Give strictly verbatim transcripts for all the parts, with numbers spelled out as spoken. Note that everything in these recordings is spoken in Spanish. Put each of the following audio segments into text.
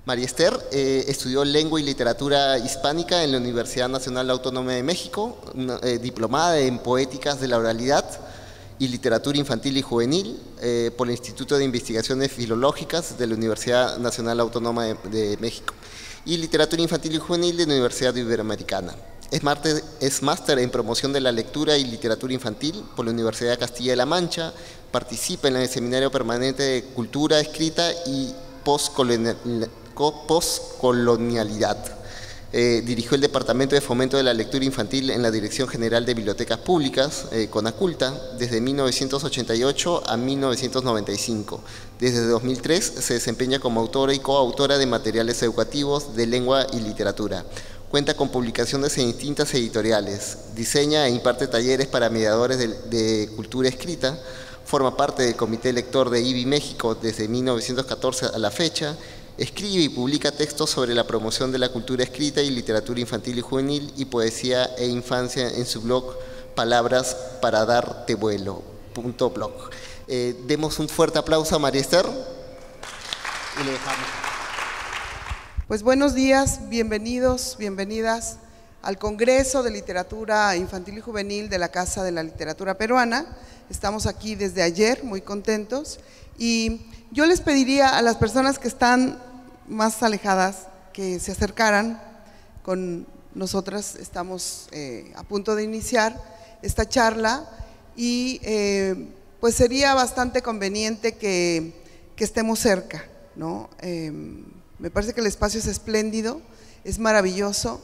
María Esther eh, estudió Lengua y Literatura Hispánica en la Universidad Nacional Autónoma de México, una, eh, diplomada en Poéticas de la Oralidad y Literatura Infantil y Juvenil eh, por el Instituto de Investigaciones Filológicas de la Universidad Nacional Autónoma de, de México y Literatura Infantil y Juvenil de la Universidad Iberoamericana. Es máster, es máster en Promoción de la Lectura y Literatura Infantil por la Universidad de Castilla-La Mancha, participa en el Seminario Permanente de Cultura Escrita y Postcolonialidad. Eh, dirigió el Departamento de Fomento de la Lectura Infantil en la Dirección General de Bibliotecas Públicas, eh, CONACULTA, desde mil novecientos ochenta y ocho a mil novecientos noventa y cinco. Desde dos mil tres se desempeña como autora y coautora de materiales educativos de lengua y literatura. Cuenta con publicaciones en distintas editoriales, diseña e imparte talleres para mediadores de, de cultura escrita, forma parte del Comité Lector de I B I México desde mil novecientos catorce a la fecha, escribe y publica textos sobre la promoción de la cultura escrita y literatura infantil y juvenil y poesía e infancia en su blog Palabras para darte vuelo punto blog. Eh, demos un fuerte aplauso a María Esther y le dejamos. Pues buenos días, bienvenidos, bienvenidas al Congreso de Literatura Infantil y Juvenil de la Casa de la Literatura Peruana. Estamos aquí desde ayer, muy contentos, y yo les pediría a las personas que están más alejadas que se acercaran con nosotras. Estamos eh, a punto de iniciar esta charla y eh, pues sería bastante conveniente que, que estemos cerca, ¿no? Eh, me parece que el espacio es espléndido, es maravilloso,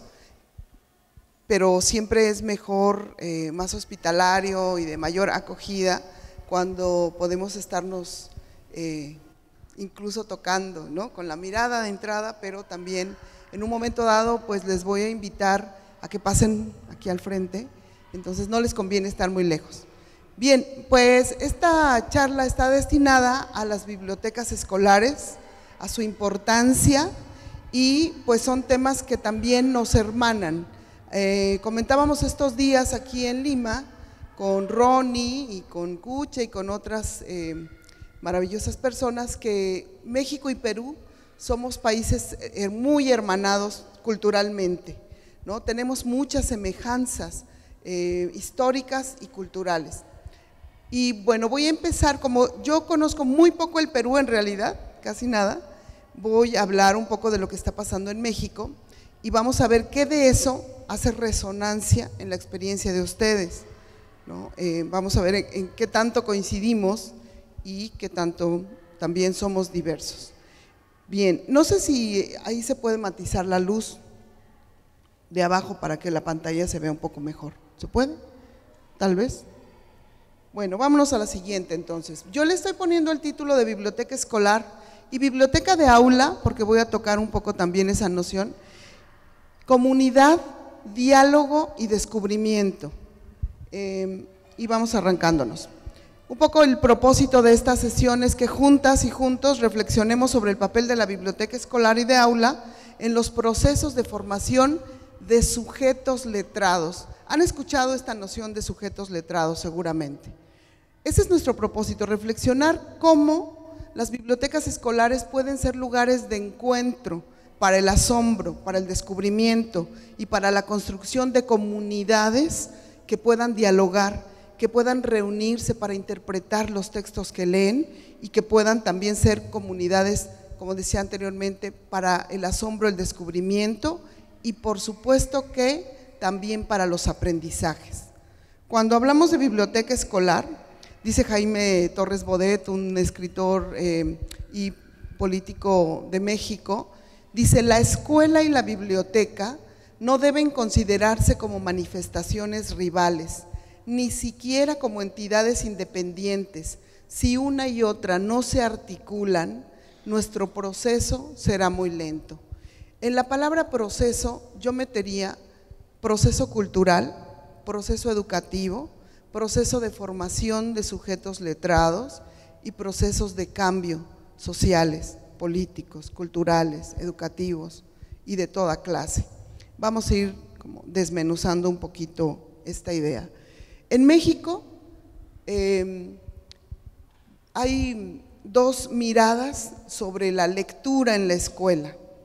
pero siempre es mejor, eh, más hospitalario y de mayor acogida cuando podemos estarnos eh, incluso tocando, ¿no? Con la mirada de entrada, pero también en un momento dado pues les voy a invitar a que pasen aquí al frente, entonces no les conviene estar muy lejos. Bien, pues esta charla está destinada a las bibliotecas escolares, a su importancia y pues son temas que también nos hermanan. Eh, comentábamos estos días aquí en Lima con Ronnie y con Cuche y con otras eh, maravillosas personas que México y Perú somos países eh, muy hermanados culturalmente, ¿no? Tenemos muchas semejanzas eh, históricas y culturales. Y bueno, voy a empezar, como yo conozco muy poco el Perú en realidad, casi nada, voy a hablar un poco de lo que está pasando en México y vamos a ver qué de eso hace resonancia en la experiencia de ustedes, ¿no? Eh, vamos a ver en, en qué tanto coincidimos y qué tanto también somos diversos. Bien, no sé si ahí se puede matizar la luz de abajo para que la pantalla se vea un poco mejor. ¿Se puede? Tal vez. Bueno, vámonos a la siguiente entonces. Yo le estoy poniendo el título de biblioteca escolar y biblioteca de aula, porque voy a tocar un poco también esa noción. Comunidad, diálogo y descubrimiento. Eh, y vamos arrancándonos. Un poco el propósito de esta sesión es que juntas y juntos reflexionemos sobre el papel de la biblioteca escolar y de aula en los procesos de formación de sujetos letrados. Han escuchado esta noción de sujetos letrados seguramente. Ese es nuestro propósito, reflexionar cómo las bibliotecas escolares pueden ser lugares de encuentro para el asombro, para el descubrimiento y para la construcción de comunidades que puedan dialogar, que puedan reunirse para interpretar los textos que leen y que puedan también ser comunidades, como decía anteriormente, para el asombro, el descubrimiento y por supuesto que también para los aprendizajes. Cuando hablamos de biblioteca escolar, dice Jaime Torres Bodet, un escritor eh, y político de México, dice: la escuela y la biblioteca no deben considerarse como manifestaciones rivales, ni siquiera como entidades independientes. Si una y otra no se articulan, nuestro proceso será muy lento. En la palabra proceso yo metería proceso cultural, proceso educativo, proceso de formación de sujetos letrados y procesos de cambio sociales, políticos, culturales, educativos y de toda clase. Vamos a ir como desmenuzando un poquito esta idea. En México eh, hay dos miradas sobre la lectura en la escuela.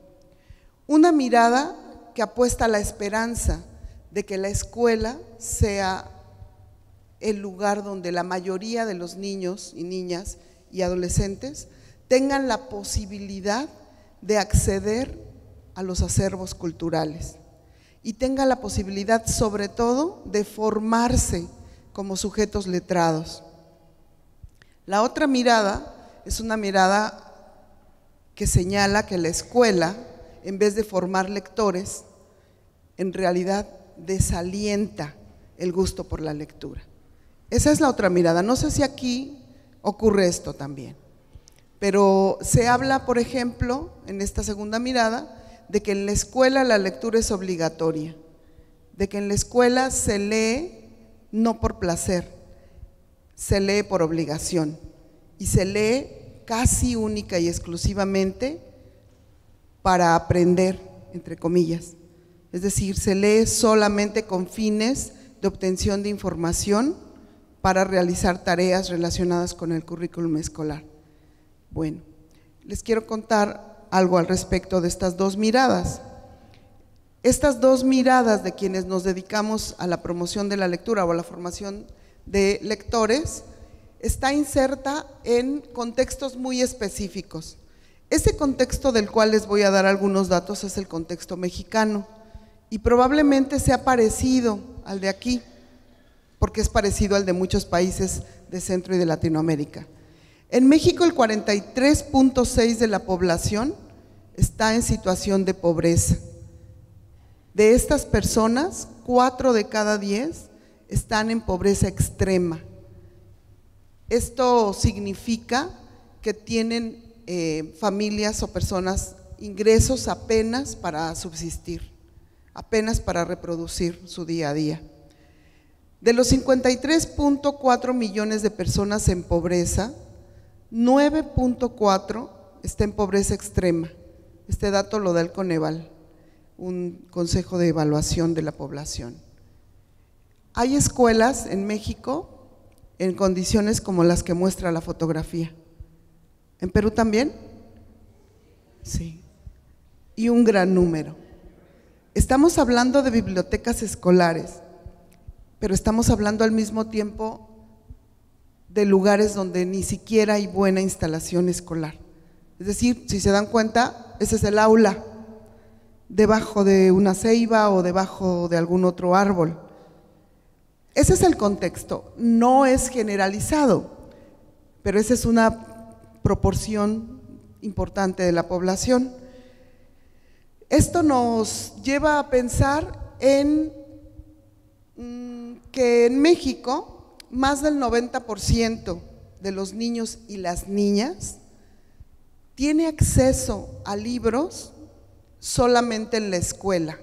Una mirada que apuesta a la esperanza de que la escuela sea el lugar donde la mayoría de los niños y niñas y adolescentes tengan la posibilidad de acceder a los acervos culturales y tengan la posibilidad, sobre todo, de formarse como sujetos letrados. La otra mirada es una mirada que señala que la escuela, en vez de formar lectores, en realidad desalienta el gusto por la lectura. Esa es la otra mirada. No sé si aquí ocurre esto también, pero se habla, por ejemplo, en esta segunda mirada, de que en la escuela la lectura es obligatoria, de que en la escuela se lee no por placer, se lee por obligación y se lee casi única y exclusivamente para aprender, entre comillas. Es decir, se lee solamente con fines de obtención de información para realizar tareas relacionadas con el currículum escolar. Bueno, les quiero contar algo al respecto de estas dos miradas. Estas dos miradas de quienes nos dedicamos a la promoción de la lectura o a la formación de lectores está inserta en contextos muy específicos. Ese contexto del cual les voy a dar algunos datos es el contexto mexicano y probablemente sea parecido al de aquí, porque es parecido al de muchos países de Centro y de Latinoamérica. En México el cuarenta y tres punto seis de la población está en situación de pobreza. De estas personas, cuatro de cada diez están en pobreza extrema. Esto significa que tienen eh, familias o personas ingresos apenas para subsistir, apenas para reproducir su día a día. De los cincuenta y tres punto cuatro millones de personas en pobreza, nueve punto cuatro está en pobreza extrema. Este dato lo da el Coneval, un consejo de evaluación de la población. Hay escuelas en México en condiciones como las que muestra la fotografía. ¿En Perú también? Sí, y un gran número. Estamos hablando de bibliotecas escolares, pero estamos hablando al mismo tiempo de lugares donde ni siquiera hay buena instalación escolar. Es decir, si se dan cuenta, ese es el aula, debajo de una ceiba o debajo de algún otro árbol. Ese es el contexto, no es generalizado, pero esa es una proporción importante de la población. Esto nos lleva a pensar en mmm, que en México más del noventa por ciento de los niños y las niñas tiene acceso a libros solamente en la escuela.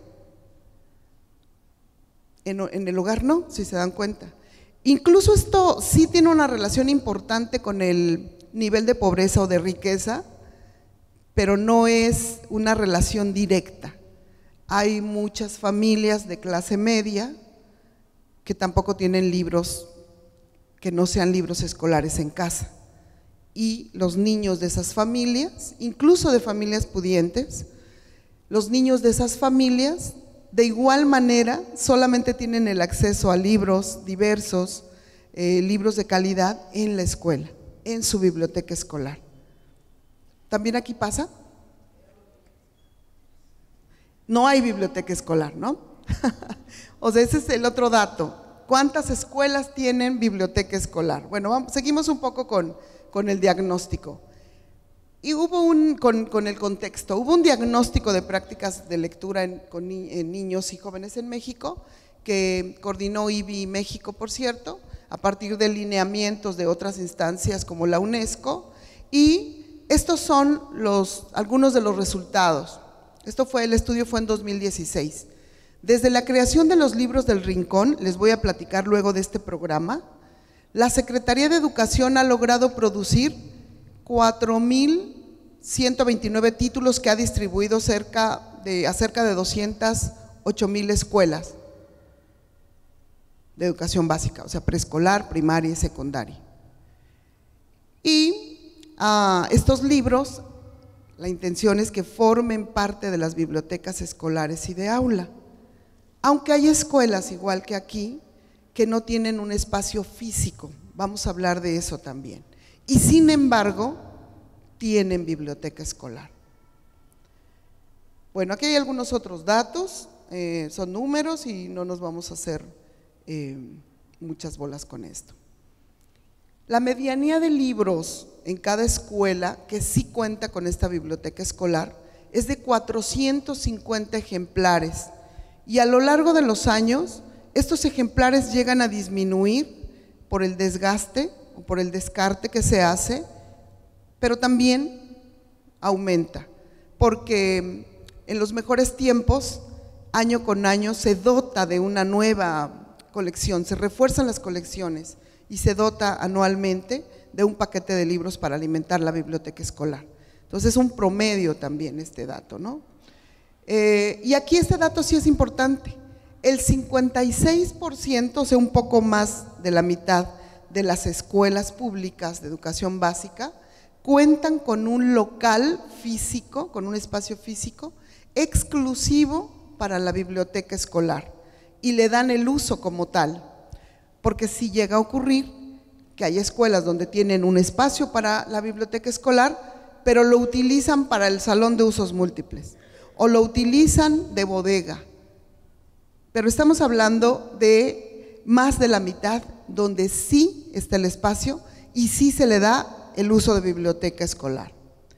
En, en el hogar no, si se dan cuenta. Incluso esto sí tiene una relación importante con el nivel de pobreza o de riqueza, pero no es una relación directa. Hay muchas familias de clase media que tampoco tienen libros que no sean libros escolares en casa. Y los niños de esas familias, incluso de familias pudientes, los niños de esas familias de igual manera solamente tienen el acceso a libros diversos, eh, libros de calidad en la escuela, en su biblioteca escolar. ¿También aquí pasa? No hay biblioteca escolar, ¿no? O sea, ese es el otro dato. ¿Cuántas escuelas tienen biblioteca escolar? Bueno, vamos, seguimos un poco con, con el diagnóstico. Y hubo un, con, con el contexto, hubo un diagnóstico de prácticas de lectura en, con ni, en niños y jóvenes en México, que coordinó I B I México, por cierto, a partir de lineamientos de otras instancias como la UNESCO, y estos son los, algunos de los resultados. Esto fue, el estudio fue en dos mil dieciséis. Desde la creación de los libros del Rincón, les voy a platicar luego de este programa, la Secretaría de Educación ha logrado producir cuatro mil ciento veintinueve títulos que ha distribuido cerca de, a cerca de doscientas ocho mil escuelas de educación básica, o sea, preescolar, primaria y secundaria. Y uh, estos libros, La intención es que formen parte de las bibliotecas escolares y de aula. Aunque hay escuelas, igual que aquí, que no tienen un espacio físico, vamos a hablar de eso también. Y sin embargo, tienen biblioteca escolar. Bueno, aquí hay algunos otros datos, eh, son números y no nos vamos a hacer eh, muchas bolas con esto. La medianía de libros en cada escuela que sí cuenta con esta biblioteca escolar es de cuatrocientos cincuenta ejemplares, y a lo largo de los años estos ejemplares llegan a disminuir por el desgaste o por el descarte que se hace, pero también aumenta, porque en los mejores tiempos, año con año, se dota de una nueva colección, se refuerzan las colecciones y se dota anualmente de un paquete de libros para alimentar la biblioteca escolar. Entonces es un promedio también este dato, ¿no? Eh, y aquí este dato sí es importante. El cincuenta y seis por ciento, o sea, un poco más de la mitad de las escuelas públicas de educación básica, cuentan con un local físico, con un espacio físico exclusivo para la biblioteca escolar y le dan el uso como tal, porque si llega a ocurrir que hay escuelas donde tienen un espacio para la biblioteca escolar, pero lo utilizan para el salón de usos múltiples o lo utilizan de bodega, pero estamos hablando de más de la mitad donde sí está el espacio y sí se le da el uso de biblioteca escolar.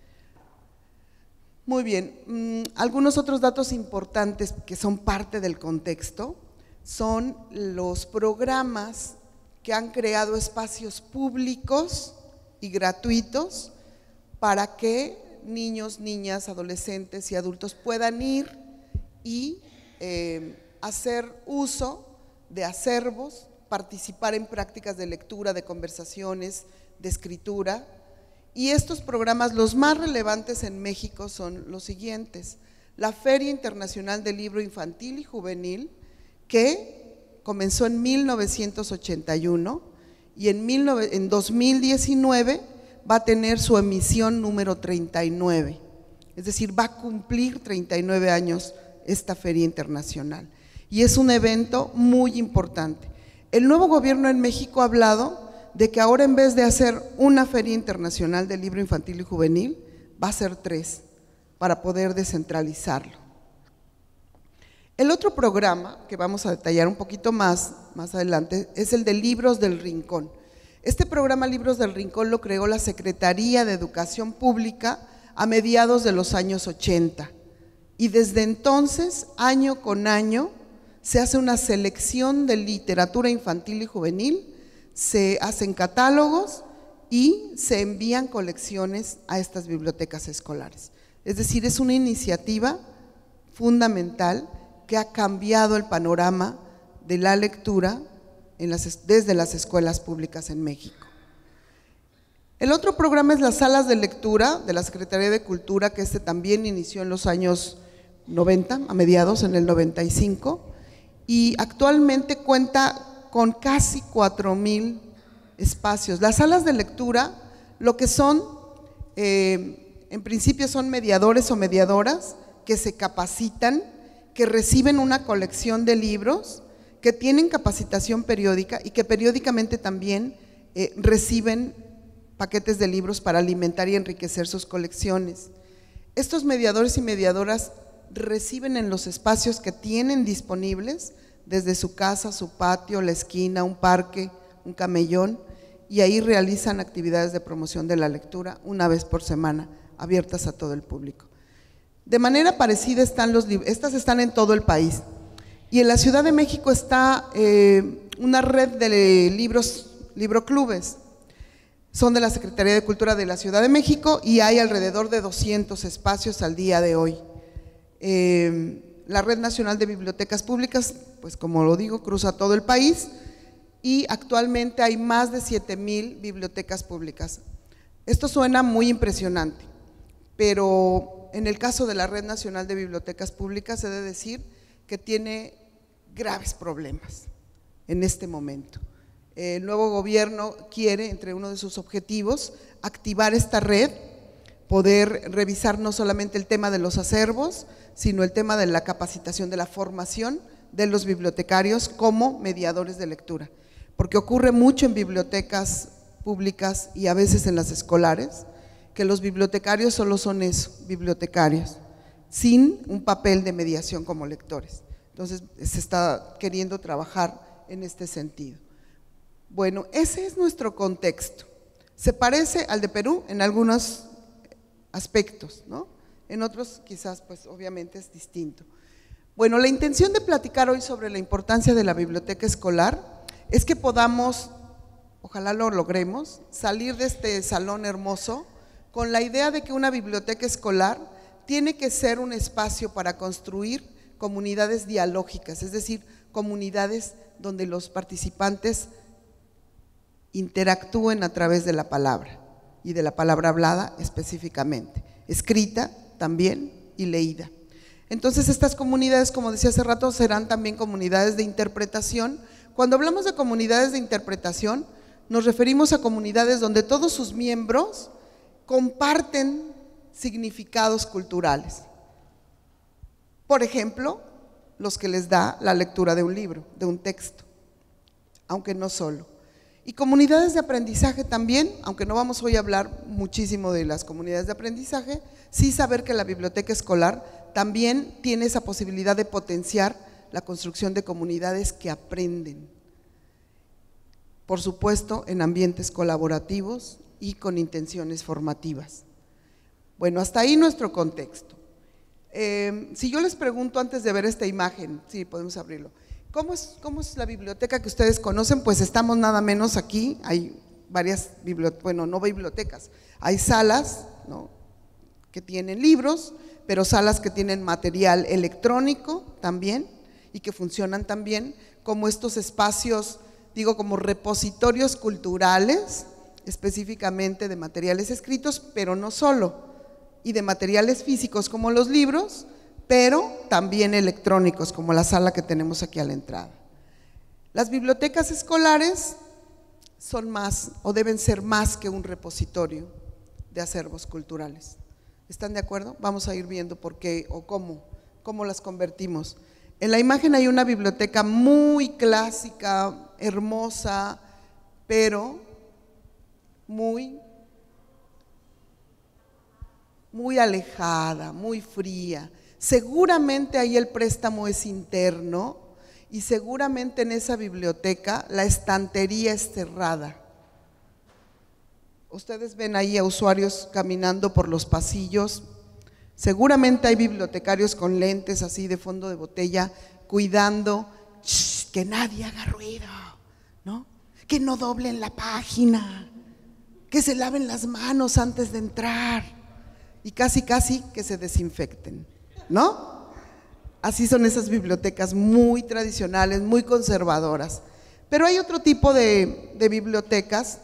Muy bien, mmm, algunos otros datos importantes que son parte del contexto son los programas que han creado espacios públicos y gratuitos para que niños, niñas, adolescentes y adultos puedan ir y eh, hacer uso de acervos, participar en prácticas de lectura, de conversaciones, de escritura. Y estos programas, los más relevantes en México, son los siguientes: la Feria Internacional del Libro Infantil y Juvenil, que comenzó en mil novecientos ochenta y uno y en, en dos mil diecinueve va a tener su emisión número treinta y nueve, es decir, va a cumplir treinta y nueve años esta Feria Internacional, y es un evento muy importante. El nuevo gobierno en México ha hablado de que ahora, en vez de hacer una Feria Internacional del Libro Infantil y Juvenil, va a ser tres, para poder descentralizarlo. El otro programa que vamos a detallar un poquito más, más adelante, es el de Libros del Rincón. Este programa Libros del Rincón lo creó la Secretaría de Educación Pública a mediados de los años ochenta, y desde entonces, año con año, se hace una selección de literatura infantil y juvenil, se hacen catálogos y se envían colecciones a estas bibliotecas escolares. Es decir, es una iniciativa fundamental que ha cambiado el panorama de la lectura en las, desde las escuelas públicas en México. El otro programa es las salas de lectura de la Secretaría de Cultura, que este también inició en los años noventa, a mediados, en el noventa y cinco, y actualmente cuenta con casi cuatro mil espacios. Las salas de lectura, lo que son, eh, en principio son mediadores o mediadoras que se capacitan, que reciben una colección de libros, que tienen capacitación periódica y que periódicamente también eh, reciben paquetes de libros para alimentar y enriquecer sus colecciones. Estos mediadores y mediadoras reciben en los espacios que tienen disponibles, desde su casa, su patio, la esquina, un parque, un camellón, y ahí realizan actividades de promoción de la lectura una vez por semana, abiertas a todo el público. De manera parecida están los libros, estas están en todo el país, y en la Ciudad de México está eh, una red de libros, libroclubes, son de la Secretaría de Cultura de la Ciudad de México y hay alrededor de doscientos espacios al día de hoy. Eh, La Red Nacional de Bibliotecas Públicas, pues como lo digo, cruza todo el país y actualmente hay más de siete mil bibliotecas públicas. Esto suena muy impresionante, pero en el caso de la Red Nacional de Bibliotecas Públicas, he de decir que tiene graves problemas en este momento. El nuevo gobierno quiere, entre uno de sus objetivos, activar esta red, poder revisar no solamente el tema de los acervos, sino el tema de la capacitación, de la formación de los bibliotecarios como mediadores de lectura, porque ocurre mucho en bibliotecas públicas y a veces en las escolares, que los bibliotecarios solo son eso, bibliotecarios, sin un papel de mediación como lectores. Entonces se está queriendo trabajar en este sentido. Bueno, ese es nuestro contexto. Se parece al de Perú en algunos aspectos, ¿no? En otros quizás pues obviamente es distinto. Bueno, la intención de platicar hoy sobre la importancia de la biblioteca escolar es que podamos, ojalá lo logremos, salir de este salón hermoso con la idea de que una biblioteca escolar tiene que ser un espacio para construir comunidades dialógicas, es decir, comunidades donde los participantes interactúen a través de la palabra y de la palabra hablada específicamente, escrita también y leída. Entonces estas comunidades, como decía hace rato, serán también comunidades de interpretación. Cuando hablamos de comunidades de interpretación, nos referimos a comunidades donde todos sus miembros comparten significados culturales. Por ejemplo, los que les da la lectura de un libro, de un texto, aunque no solo. Y comunidades de aprendizaje también, aunque no vamos hoy a hablar muchísimo de las comunidades de aprendizaje, sí saber que la biblioteca escolar también tiene esa posibilidad de potenciar la construcción de comunidades que aprenden, por supuesto en ambientes colaborativos y con intenciones formativas. Bueno, hasta ahí nuestro contexto. Eh, si yo les pregunto antes de ver esta imagen, sí, podemos abrirlo, ¿cómo es, cómo es la biblioteca que ustedes conocen? Pues estamos nada menos aquí, hay varias bibliotecas, bueno, no bibliotecas, hay salas, ¿no?, que tienen libros, pero salas que tienen material electrónico también y que funcionan también como estos espacios, digo, como repositorios culturales, específicamente de materiales escritos, pero no solo, y de materiales físicos como los libros, pero también electrónicos como la sala que tenemos aquí a la entrada. Las bibliotecas escolares son más o deben ser más que un repositorio de acervos culturales. ¿Están de acuerdo? Vamos a ir viendo por qué o cómo, cómo las convertimos. En la imagen hay una biblioteca muy clásica, hermosa, pero muy, muy alejada, muy fría. Seguramente ahí el préstamo es interno y seguramente en esa biblioteca la estantería es cerrada. Ustedes ven ahí a usuarios caminando por los pasillos, seguramente hay bibliotecarios con lentes así de fondo de botella, cuidando shh, que nadie haga ruido, ¿no? Que no doblen la página, que se laven las manos antes de entrar y casi casi que se desinfecten, ¿no? Así son esas bibliotecas muy tradicionales, muy conservadoras. Pero hay otro tipo de, de bibliotecas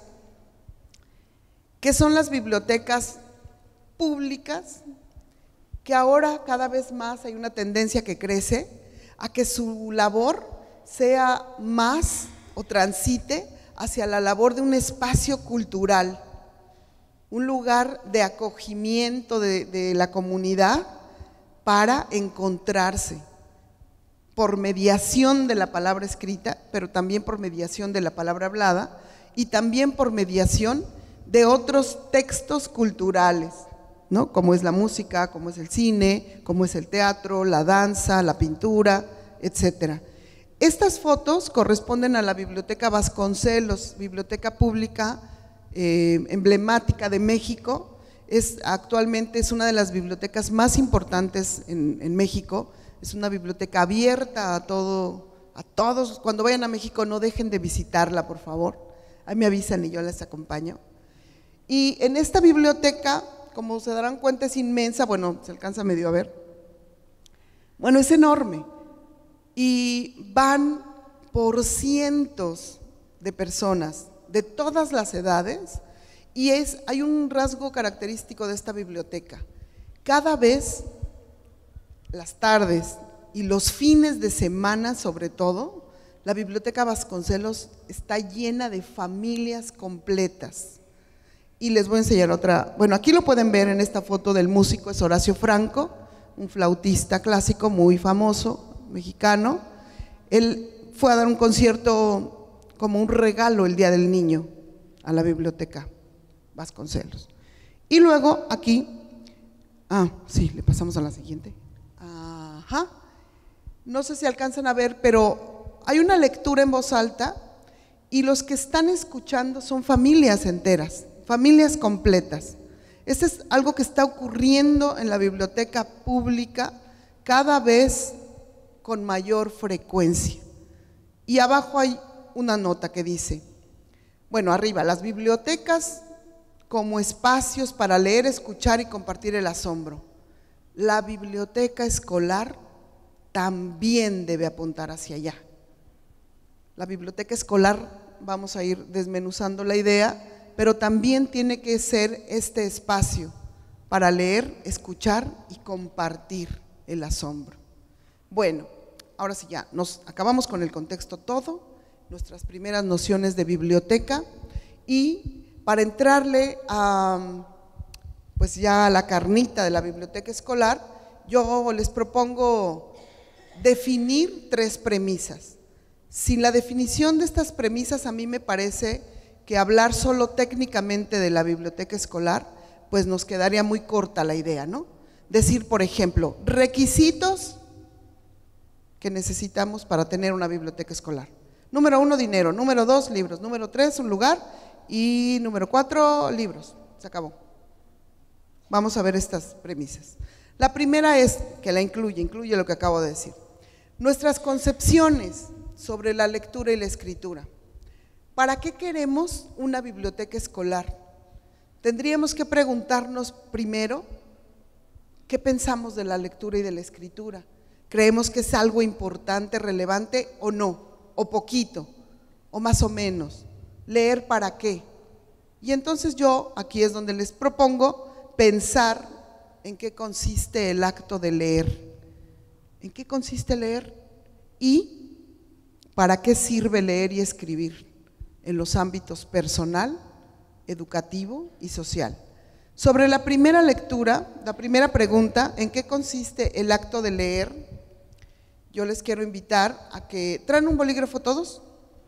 que son las bibliotecas públicas, que ahora cada vez más hay una tendencia que crece a que su labor sea más o transite hacia la labor de un espacio cultural, un lugar de acogimiento de, de la comunidad para encontrarse por mediación de la palabra escrita, pero también por mediación de la palabra hablada y también por mediación de otros textos culturales, ¿no?, como es la música, como es el cine, como es el teatro, la danza, la pintura, etcétera. Estas fotos corresponden a la Biblioteca Vasconcelos, biblioteca pública eh, emblemática de México. Es, actualmente es una de las bibliotecas más importantes en, en México, es una biblioteca abierta a, todo, a todos. Cuando vayan a México no dejen de visitarla, por favor, ahí me avisan y yo les acompaño. Y en esta biblioteca, como se darán cuenta, es inmensa, bueno, se alcanza medio a ver, bueno, es enorme y van por cientos de personas de todas las edades y es, hay un rasgo característico de esta biblioteca, cada vez las tardes y los fines de semana sobre todo, la Biblioteca Vasconcelos está llena de familias completas Y les voy a enseñar otra, bueno, aquí lo pueden ver en esta foto del músico, es Horacio Franco, un flautista clásico muy famoso, mexicano. Él fue a dar un concierto como un regalo el Día del Niño a la Biblioteca Vasconcelos. Y luego aquí, ah, sí, le pasamos a la siguiente. Ajá, no sé si alcanzan a ver, pero hay una lectura en voz alta y los que están escuchando son familias enteras, familias completas. Esto es algo que está ocurriendo en la biblioteca pública cada vez con mayor frecuencia. Y abajo hay una nota que dice, bueno, arriba, las bibliotecas como espacios para leer, escuchar y compartir el asombro. La biblioteca escolar también debe apuntar hacia allá. La biblioteca escolar, vamos a ir desmenuzando la idea, pero también tiene que ser este espacio para leer, escuchar y compartir el asombro. Bueno, ahora sí ya, nos acabamos con el contexto todo, nuestras primeras nociones de biblioteca, y para entrarle a, pues ya a la carnita de la biblioteca escolar, yo les propongo definir tres premisas. Sin la definición de estas premisas, a mí me parece que hablar solo técnicamente de la biblioteca escolar, pues nos quedaría muy corta la idea, ¿no? Decir, por ejemplo, requisitos que necesitamos para tener una biblioteca escolar. Número uno, dinero. Número dos, libros. Número tres, un lugar. Y número cuatro, libros. Se acabó. Vamos a ver estas premisas. La primera es, que la incluye, incluye lo que acabo de decir. Nuestras concepciones sobre la lectura y la escritura. ¿Para qué queremos una biblioteca escolar? Tendríamos que preguntarnos primero, ¿qué pensamos de la lectura y de la escritura? ¿Creemos que es algo importante, relevante o no? ¿O poquito? ¿O más o menos? ¿Leer para qué? Y entonces yo, aquí es donde les propongo pensar en qué consiste el acto de leer. ¿En qué consiste leer? Y ¿para qué sirve leer y escribir? En los ámbitos personal, educativo y social. Sobre la primera lectura, la primera pregunta, ¿en qué consiste el acto de leer? Yo les quiero invitar a que, ¿traen un bolígrafo todos?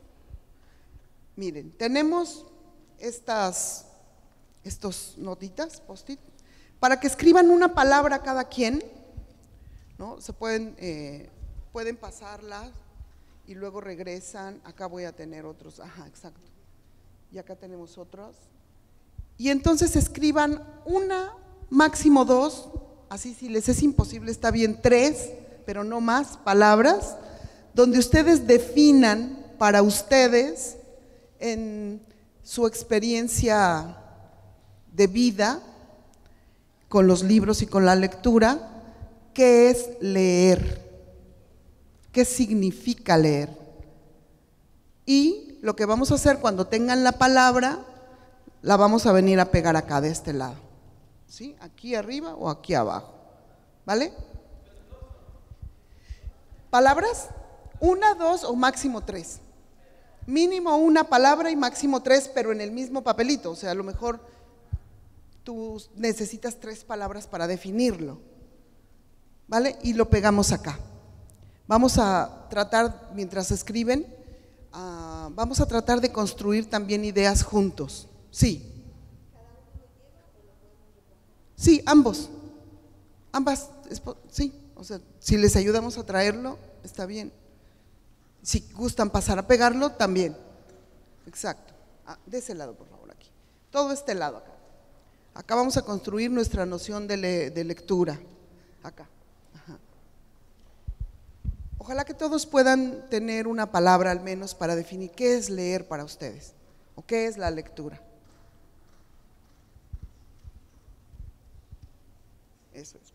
Miren, tenemos estas estos notitas, post-it, para que escriban una palabra cada quien, ¿no? Se pueden, eh, pueden pasarlas y luego regresan. Acá voy a tener otros, ajá, exacto. Y acá tenemos otros. Y entonces escriban una, máximo dos, así si les es imposible, está bien, tres, pero no más palabras, donde ustedes definan para ustedes en su experiencia de vida con los libros y con la lectura, qué es leer, qué significa leer. Y lo que vamos a hacer cuando tengan la palabra, la vamos a venir a pegar acá de este lado, ¿sí? Aquí arriba o aquí abajo, ¿vale? ¿Palabras? Una, dos o máximo tres. Mínimo una palabra y máximo tres, pero en el mismo papelito. O sea, a lo mejor tú necesitas tres palabras para definirlo, ¿vale? Y lo pegamos acá. Vamos a tratar, mientras escriben, uh, vamos a tratar de construir también ideas juntos. Sí. Sí, ambos. Ambas, sí. O sea, si les ayudamos a traerlo, está bien. Si gustan pasar a pegarlo, también. Exacto. Ah, de ese lado, por favor, aquí. Todo este lado acá. Acá vamos a construir nuestra noción de, le, de lectura. Acá. Ajá. Ojalá que todos puedan tener una palabra al menos para definir qué es leer para ustedes o qué es la lectura. Eso es.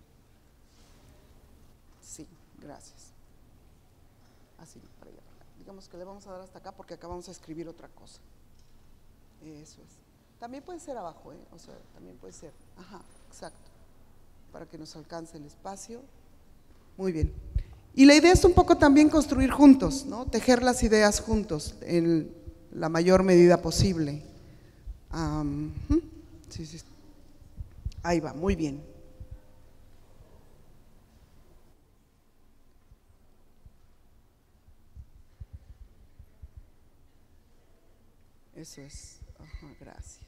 Sí, gracias. Así, para allá. Digamos que le vamos a dar hasta acá porque acá vamos a escribir otra cosa. Eso es. También puede ser abajo, ¿eh? O sea, también puede ser. Ajá, exacto. Para que nos alcance el espacio. Muy bien. Y la idea es un poco también construir juntos, ¿no? Tejer las ideas juntos en la mayor medida posible. Um, Sí, sí. Ahí va, muy bien. Eso es. Ajá, gracias.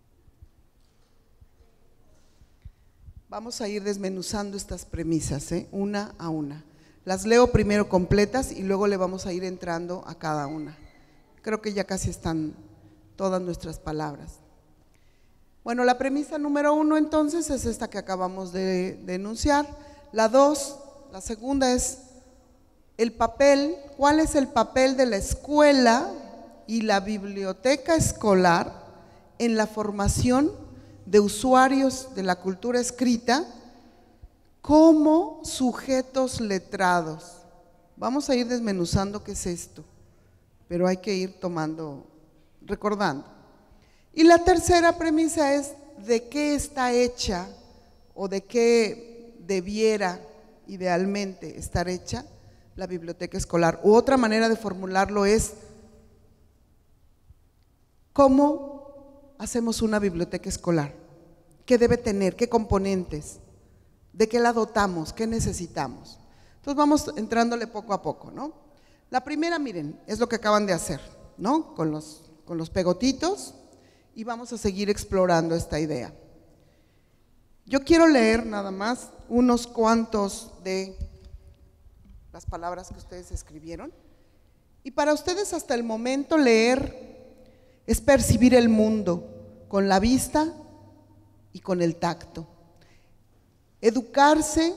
Vamos a ir desmenuzando estas premisas, ¿eh? Una a una. Las leo primero completas y luego le vamos a ir entrando a cada una. Creo que ya casi están todas nuestras palabras. Bueno, la premisa número uno entonces es esta que acabamos de, de enunciar. La dos, la segunda es el papel, ¿cuál es el papel de la escuela y la biblioteca escolar en la formación de usuarios de la cultura escrita como sujetos letrados? Vamos a ir desmenuzando qué es esto, pero hay que ir tomando, recordando. Y la tercera premisa es de qué está hecha o de qué debiera idealmente estar hecha la biblioteca escolar. U otra manera de formularlo es cómo hacemos una biblioteca escolar, qué debe tener, qué componentes, de qué la dotamos, qué necesitamos. Entonces vamos entrándole poco a poco, ¿no? La primera, miren, es lo que acaban de hacer, ¿no? Con los, con los pegotitos, y vamos a seguir explorando esta idea. Yo quiero leer nada más unos cuantos de las palabras que ustedes escribieron, y para ustedes hasta el momento leer es percibir el mundo con la vista y con el tacto. Educarse,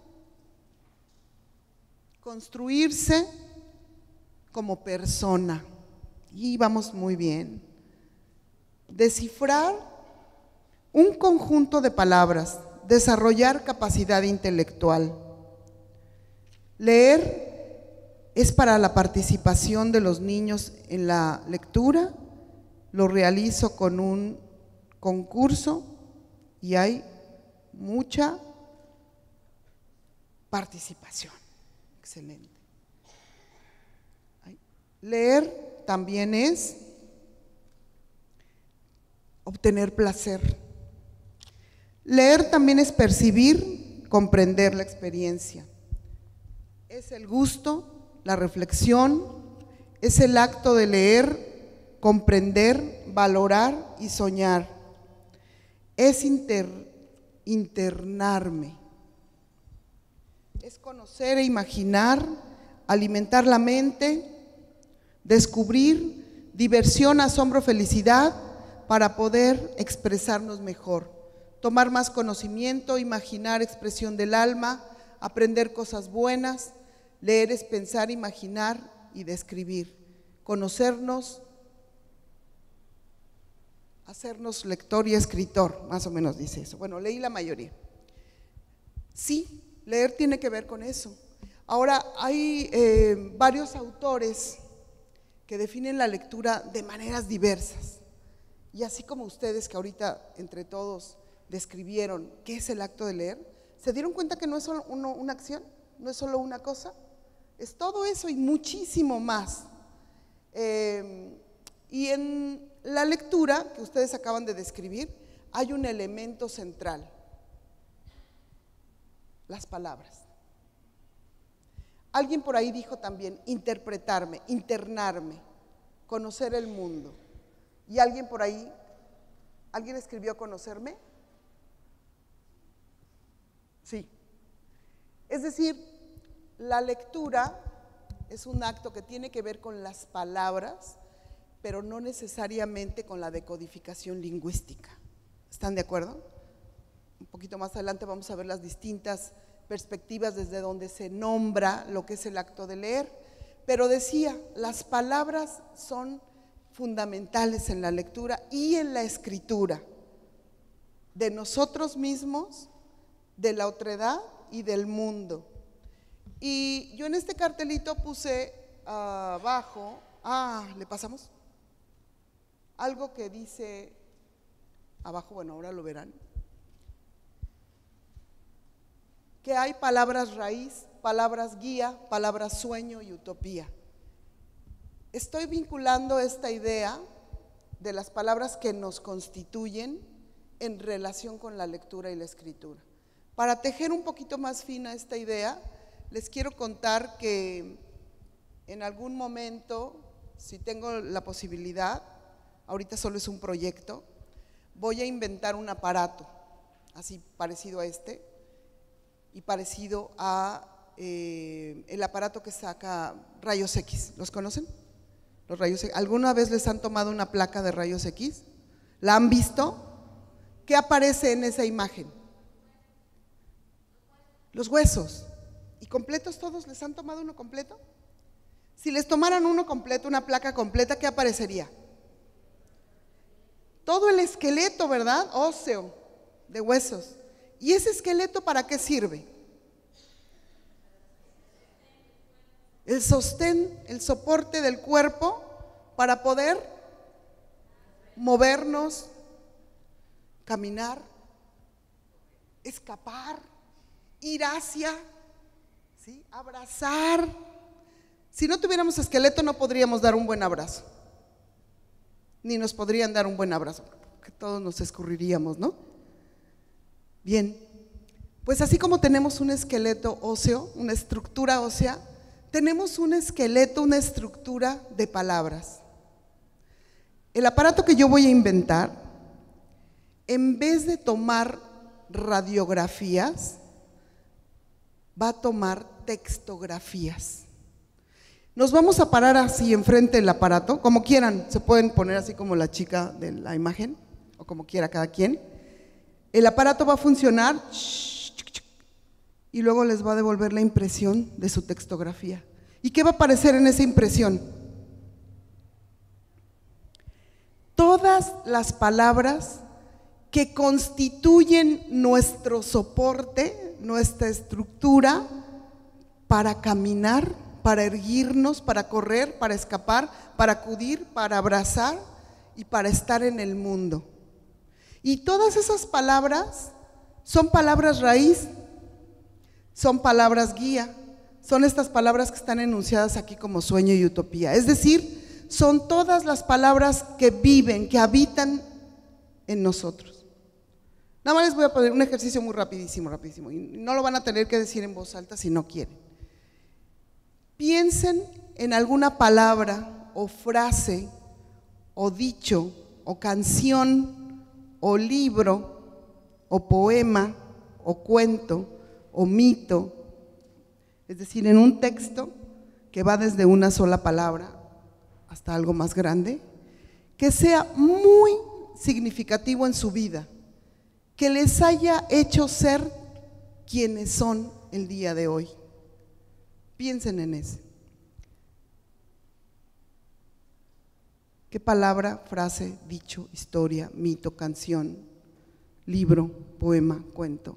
construirse como persona, y vamos muy bien. Descifrar un conjunto de palabras, desarrollar capacidad intelectual. Leer es para la participación de los niños en la lectura, lo realizo con un concurso y hay mucha participación. Excelente. Leer también es obtener placer. Leer también es percibir, comprender la experiencia. Es el gusto, la reflexión, es el acto de leer, comprender, valorar y soñar. Es inter, internarme. Es conocer e imaginar, alimentar la mente, descubrir, diversión, asombro, felicidad, para poder expresarnos mejor, tomar más conocimiento, imaginar expresión del alma, aprender cosas buenas. Leer es pensar, imaginar y describir, conocernos, hacernos lector y escritor, más o menos dice eso. Bueno, leí la mayoría. Sí, leer tiene que ver con eso. Ahora, hay eh, varios autores que definen la lectura de maneras diversas. Y así como ustedes que ahorita entre todos describieron qué es el acto de leer, ¿se dieron cuenta que no es solo uno, una acción? ¿No es solo una cosa? Es todo eso y muchísimo más. Eh, y en la lectura que ustedes acaban de describir hay un elemento central: las palabras. Alguien por ahí dijo también interpretarme, internarme, conocer el mundo. Y alguien por ahí, ¿alguien escribió conocerme? Sí. Es decir, la lectura es un acto que tiene que ver con las palabras, pero no necesariamente con la decodificación lingüística. ¿Están de acuerdo? Un poquito más adelante vamos a ver las distintas perspectivas desde donde se nombra lo que es el acto de leer. Pero decía, las palabras son fundamentales en la lectura y en la escritura de nosotros mismos, de la otredad y del mundo. Y yo en este cartelito puse uh, abajo, ah, ¿le pasamos? Algo que dice abajo, bueno, ahora lo verán, que hay palabras raíz, palabras guía, palabras sueño y utopía. Estoy vinculando esta idea de las palabras que nos constituyen en relación con la lectura y la escritura. Para tejer un poquito más fina esta idea, les quiero contar que en algún momento, si tengo la posibilidad, ahorita solo es un proyecto, voy a inventar un aparato, así parecido a este, y parecido a eh, el aparato que saca rayos X. ¿Los conocen? Los rayos X. ¿Alguna vez les han tomado una placa de rayos X? ¿La han visto? ¿Qué aparece en esa imagen? Los huesos. ¿Y completos todos? ¿Les han tomado uno completo? Si les tomaran uno completo, una placa completa, ¿qué aparecería? Todo el esqueleto, ¿verdad? Óseo, de huesos. ¿Y ese esqueleto para qué sirve? El sostén, el soporte del cuerpo para poder movernos, caminar, escapar, ir hacia, ¿sí? Abrazar. Si no tuviéramos esqueleto no podríamos dar un buen abrazo, ni nos podrían dar un buen abrazo, que todos nos escurriríamos, ¿no? Bien, pues así como tenemos un esqueleto óseo, una estructura ósea, tenemos un esqueleto, una estructura de palabras. El aparato que yo voy a inventar, en vez de tomar radiografías, va a tomar textografías. Nos vamos a parar así enfrente del aparato, como quieran, se pueden poner así como la chica de la imagen, o como quiera cada quien. El aparato va a funcionar y luego les va a devolver la impresión de su textografía. ¿Y qué va a aparecer en esa impresión? Todas las palabras que constituyen nuestro soporte, nuestra estructura para caminar, para erguirnos, para correr, para escapar, para acudir, para abrazar y para estar en el mundo. Y todas esas palabras son palabras raíz, son palabras guía, son estas palabras que están enunciadas aquí como sueño y utopía. Es decir, son todas las palabras que viven, que habitan en nosotros. Nada más les voy a poner un ejercicio muy rapidísimo, rapidísimo, y no lo van a tener que decir en voz alta si no quieren. Piensen en alguna palabra o frase o dicho o canción o libro o poema o cuento o mito, es decir, en un texto que va desde una sola palabra hasta algo más grande, que sea muy significativo en su vida, que les haya hecho ser quienes son el día de hoy. Piensen en ese. ¿Qué palabra, frase, dicho, historia, mito, canción, libro, poema, cuento?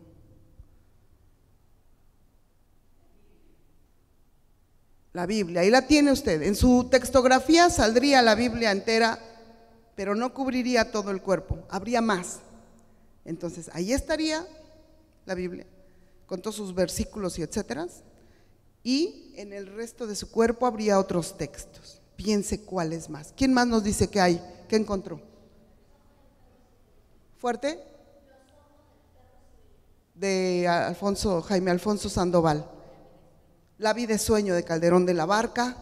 La Biblia, ahí la tiene usted. En su textografía saldría la Biblia entera, pero no cubriría todo el cuerpo, habría más. Entonces, ahí estaría la Biblia, con todos sus versículos y etcétera. Y en el resto de su cuerpo habría otros textos. Piense cuáles más. ¿Quién más nos dice que hay? ¿Qué encontró? ¿Fuerte? De Alfonso, Jaime Alfonso Sandoval. La vida es sueño de Calderón de la Barca.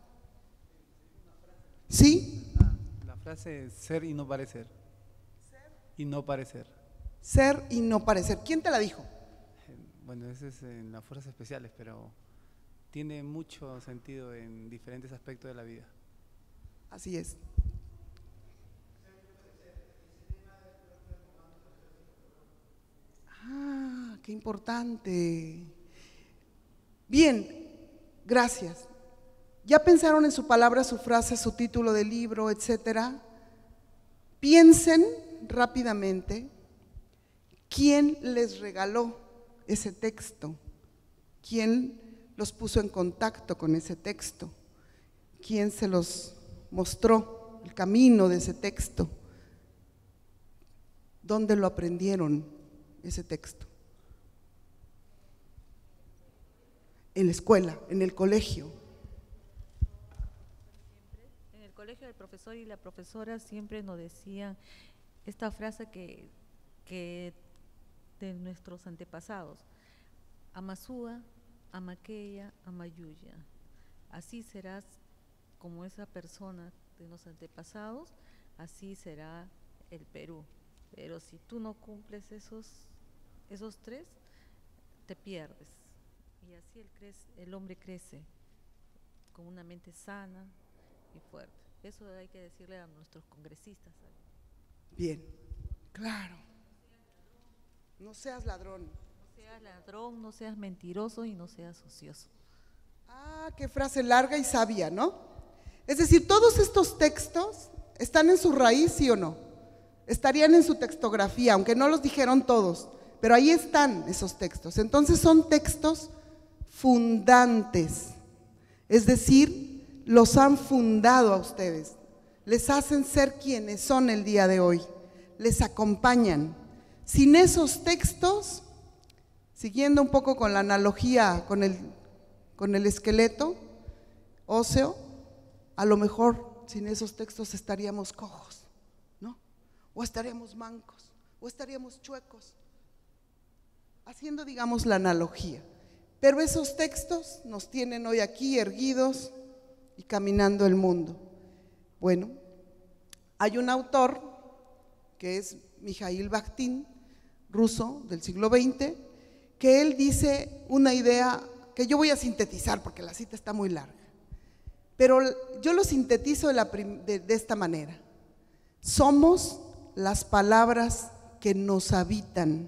¿Sí? La frase es ser y no parecer. Ser y no parecer. Ser y no parecer. ¿Quién te la dijo? Bueno, ese es en las fuerzas especiales, pero tiene mucho sentido en diferentes aspectos de la vida. Así es. Ah, qué importante. Bien, gracias. ¿Ya pensaron en su palabra, su frase, su título de libro, etcétera? Piensen rápidamente quién les regaló ese texto, quién los puso en contacto con ese texto, quién se los mostró el camino de ese texto, dónde lo aprendieron ese texto. En la escuela, en el colegio. En el colegio el profesor y la profesora siempre nos decían esta frase que que de nuestros antepasados. Amasúa, Amaqueya, Amayuya. Así serás como esa persona de los antepasados, así será el Perú. Pero si tú no cumples esos, esos tres, te pierdes. Y así el, crece, el hombre crece con una mente sana y fuerte. Eso hay que decirle a nuestros congresistas. Bien, claro. No seas ladrón. No seas ladrón, no seas mentiroso y no seas ocioso. Ah, qué frase larga y sabia, ¿no? Es decir, todos estos textos están en su raíz, ¿sí o no? Estarían en su textografía, aunque no los dijeron todos, pero ahí están esos textos. Entonces son textos fundantes, es decir, los han fundado a ustedes, les hacen ser quienes son el día de hoy, les acompañan. Sin esos textos, siguiendo un poco con la analogía con el, con el esqueleto óseo, a lo mejor sin esos textos estaríamos cojos, ¿no? O estaríamos mancos, o estaríamos chuecos, haciendo, digamos, la analogía. Pero esos textos nos tienen hoy aquí erguidos y caminando el mundo. Bueno, hay un autor que es Mijaíl Bakhtin, ruso del siglo veinte, que él dice una idea que yo voy a sintetizar porque la cita está muy larga, pero yo lo sintetizo de, la de, de esta manera: somos las palabras que nos habitan,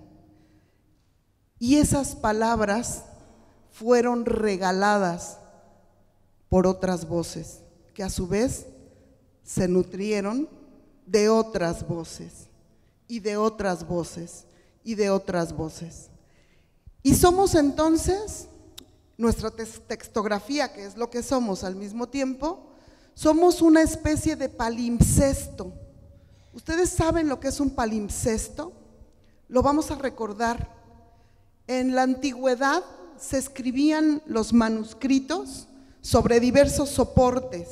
y esas palabras fueron regaladas por otras voces, que a su vez se nutrieron de otras voces, y de otras voces, y de otras voces. Y somos entonces, nuestra textografía, que es lo que somos al mismo tiempo, somos una especie de palimpsesto. ¿Ustedes saben lo que es un palimpsesto? Lo vamos a recordar. En la antigüedad se escribían los manuscritos sobre diversos soportes,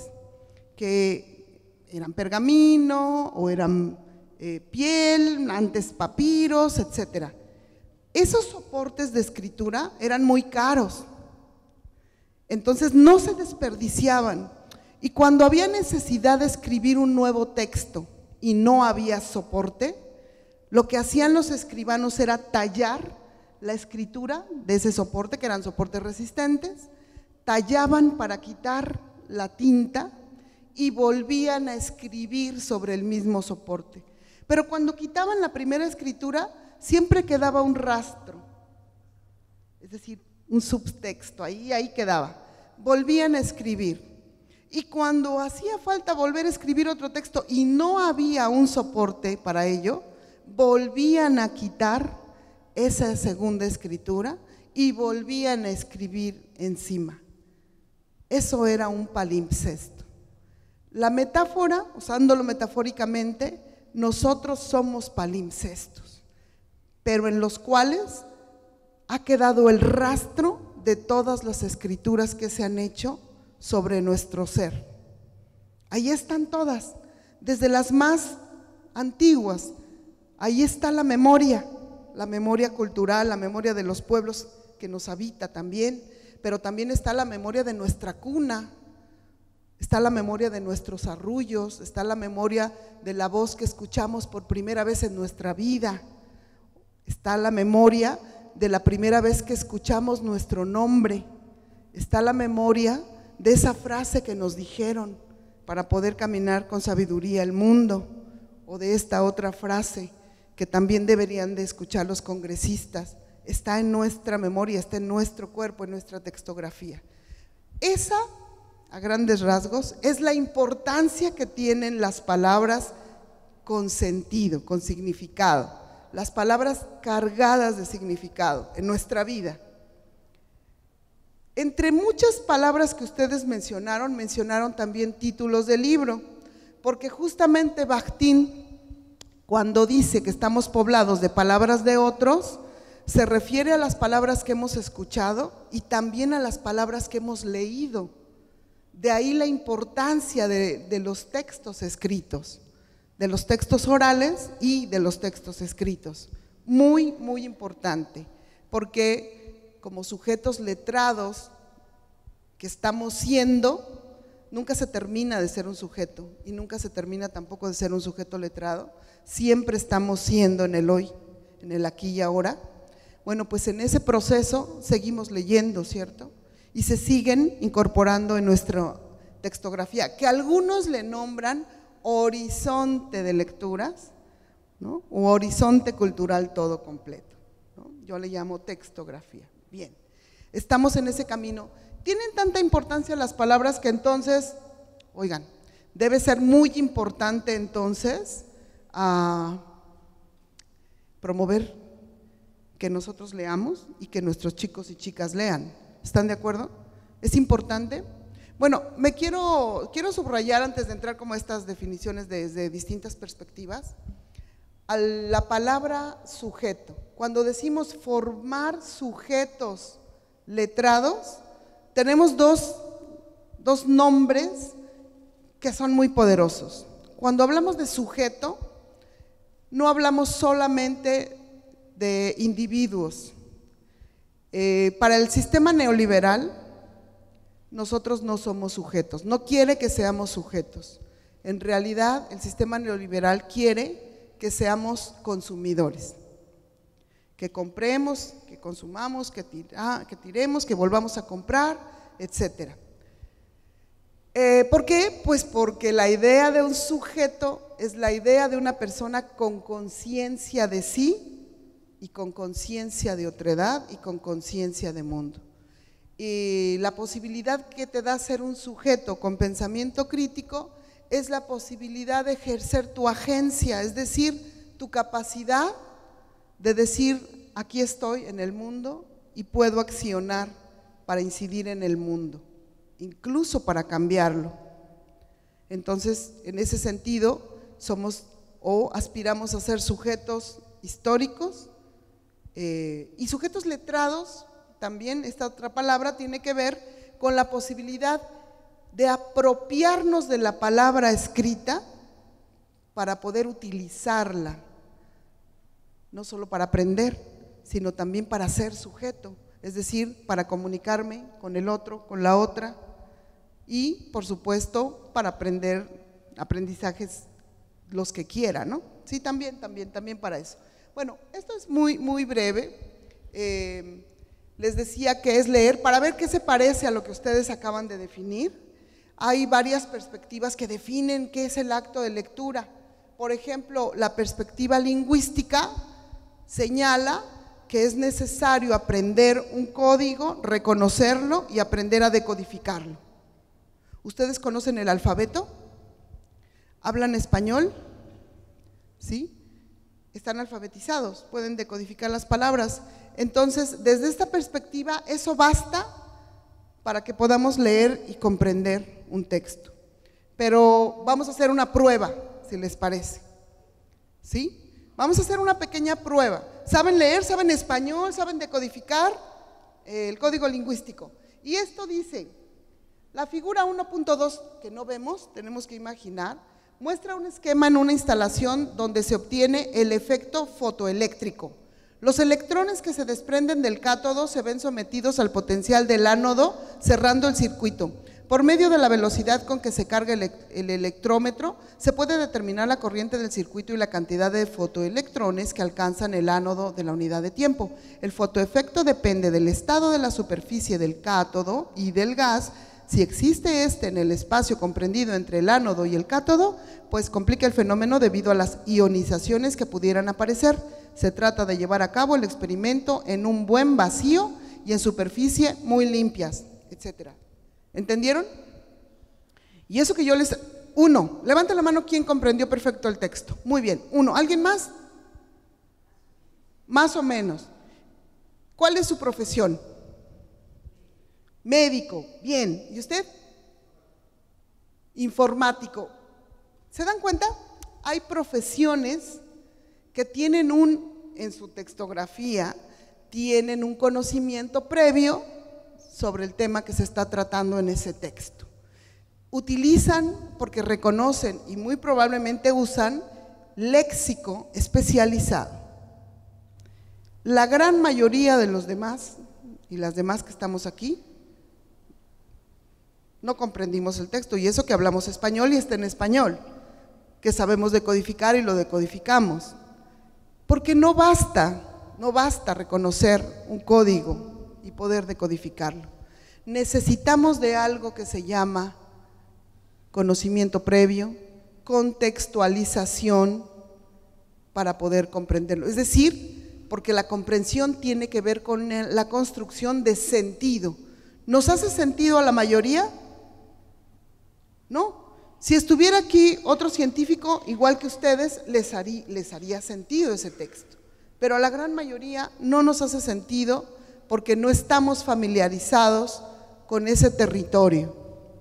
que eran pergamino o eran eh, piel, antes papiros, etcétera. Esos soportes de escritura eran muy caros, entonces no se desperdiciaban, y cuando había necesidad de escribir un nuevo texto y no había soporte, lo que hacían los escribanos era tallar la escritura de ese soporte, que eran soportes resistentes, tallaban para quitar la tinta y volvían a escribir sobre el mismo soporte. Pero cuando quitaban la primera escritura, siempre quedaba un rastro, es decir, un subtexto, ahí, ahí quedaba. Volvían a escribir, y cuando hacía falta volver a escribir otro texto y no había un soporte para ello, volvían a quitar esa segunda escritura y volvían a escribir encima. Eso era un palimpsesto. La metáfora, usándolo metafóricamente, nosotros somos palimpsestos, pero en los cuales ha quedado el rastro de todas las escrituras que se han hecho sobre nuestro ser. Ahí están todas, desde las más antiguas. Ahí está la memoria, la memoria cultural, la memoria de los pueblos que nos habita también, pero también está la memoria de nuestra cuna, está la memoria de nuestros arrullos, está la memoria de la voz que escuchamos por primera vez en nuestra vida, está la memoria de la primera vez que escuchamos nuestro nombre, está la memoria de esa frase que nos dijeron para poder caminar con sabiduría el mundo, o de esta otra frase que también deberían de escuchar los congresistas. Está en nuestra memoria, está en nuestro cuerpo, en nuestra textografía. Esa, a grandes rasgos, es la importancia que tienen las palabras con sentido, con significado, las palabras cargadas de significado en nuestra vida. Entre muchas palabras que ustedes mencionaron, mencionaron también títulos de libro, porque justamente Bakhtin, cuando dice que estamos poblados de palabras de otros, se refiere a las palabras que hemos escuchado y también a las palabras que hemos leído. De ahí la importancia de, de los textos escritos, de los textos orales y de los textos escritos. Muy, muy importante, porque como sujetos letrados que estamos siendo, nunca se termina de ser un sujeto y nunca se termina tampoco de ser un sujeto letrado, siempre estamos siendo en el hoy, en el aquí y ahora. Bueno, pues en ese proceso seguimos leyendo, ¿cierto? Y se siguen incorporando en nuestra textografía, que algunos le nombran horizonte de lecturas, ¿no? O horizonte cultural todo completo, ¿no? Yo le llamo textografía. Bien, estamos en ese camino. Tienen tanta importancia las palabras que entonces, oigan, debe ser muy importante entonces a promover que nosotros leamos y que nuestros chicos y chicas lean. ¿Están de acuerdo? ¿Es importante? Bueno, me quiero, quiero subrayar antes de entrar como a estas definiciones desde distintas perspectivas, a la palabra sujeto. Cuando decimos formar sujetos letrados, tenemos dos, dos nombres que son muy poderosos. Cuando hablamos de sujeto, no hablamos solamente de individuos. Eh, para el sistema neoliberal, nosotros no somos sujetos, no quiere que seamos sujetos. En realidad, el sistema neoliberal quiere que seamos consumidores, que compremos, que consumamos, que, tira, que tiremos, que volvamos a comprar, etcétera. Eh, ¿Por qué? Pues porque la idea de un sujeto es la idea de una persona con conciencia de sí y con conciencia de otredad y con conciencia de mundo. Y la posibilidad que te da ser un sujeto con pensamiento crítico es la posibilidad de ejercer tu agencia, es decir, tu capacidad de decir, aquí estoy en el mundo y puedo accionar para incidir en el mundo, incluso para cambiarlo. Entonces, en ese sentido, somos o aspiramos a ser sujetos históricos eh, y sujetos letrados. También esta otra palabra tiene que ver con la posibilidad de apropiarnos de la palabra escrita para poder utilizarla, no solo para aprender, sino también para ser sujeto, es decir, para comunicarme con el otro, con la otra y, por supuesto, para aprender aprendizajes los que quiera, ¿no? Sí, también, también, también para eso. Bueno, esto es muy, muy breve. Eh, les decía que es leer para ver qué se parece a lo que ustedes acaban de definir. Hay varias perspectivas que definen qué es el acto de lectura. Por ejemplo, la perspectiva lingüística señala que es necesario aprender un código, reconocerlo y aprender a decodificarlo. ¿Ustedes conocen el alfabeto? ¿Hablan español? ¿Sí? Están alfabetizados, pueden decodificar las palabras. Entonces, desde esta perspectiva, eso basta para que podamos leer y comprender un texto. Pero vamos a hacer una prueba, si les parece. ¿Sí? Vamos a hacer una pequeña prueba. ¿Saben leer? ¿Saben español? ¿Saben decodificar? Eh, el código lingüístico. Y esto dice, la figura uno punto dos que no vemos, tenemos que imaginar, muestra un esquema en una instalación donde se obtiene el efecto fotoeléctrico. Los electrones que se desprenden del cátodo se ven sometidos al potencial del ánodo cerrando el circuito. Por medio de la velocidad con que se carga el, el electrómetro, se puede determinar la corriente del circuito y la cantidad de fotoelectrones que alcanzan el ánodo de la unidad de tiempo. El fotoefecto depende del estado de la superficie del cátodo y del gas. Si existe este en el espacio comprendido entre el ánodo y el cátodo, pues complica el fenómeno debido a las ionizaciones que pudieran aparecer. Se trata de llevar a cabo el experimento en un buen vacío y en superficie muy limpias, etcétera. ¿Entendieron? Y eso que yo les… Uno, levanta la mano quien comprendió perfecto el texto. Muy bien, uno. ¿Alguien más? Más o menos. ¿Cuál es su profesión? Médico, bien. ¿Y usted? Informático. ¿Se dan cuenta? Hay profesiones que tienen un, en su textografía, tienen un conocimiento previo sobre el tema que se está tratando en ese texto. utilizan, porque reconocen y muy probablemente usan, léxico especializado. La gran mayoría de los demás, y las demás que estamos aquí, no comprendimos el texto, y eso que hablamos español y está en español, que sabemos decodificar y lo decodificamos, porque no basta, no basta reconocer un código y poder decodificarlo. Necesitamos de algo que se llama conocimiento previo, contextualización para poder comprenderlo. Es decir, porque la comprensión tiene que ver con la construcción de sentido. ¿Nos hace sentido a la mayoría? No. Si estuviera aquí otro científico igual que ustedes, les haría, les haría sentido ese texto. Pero a la gran mayoría no nos hace sentido porque no estamos familiarizados con ese territorio.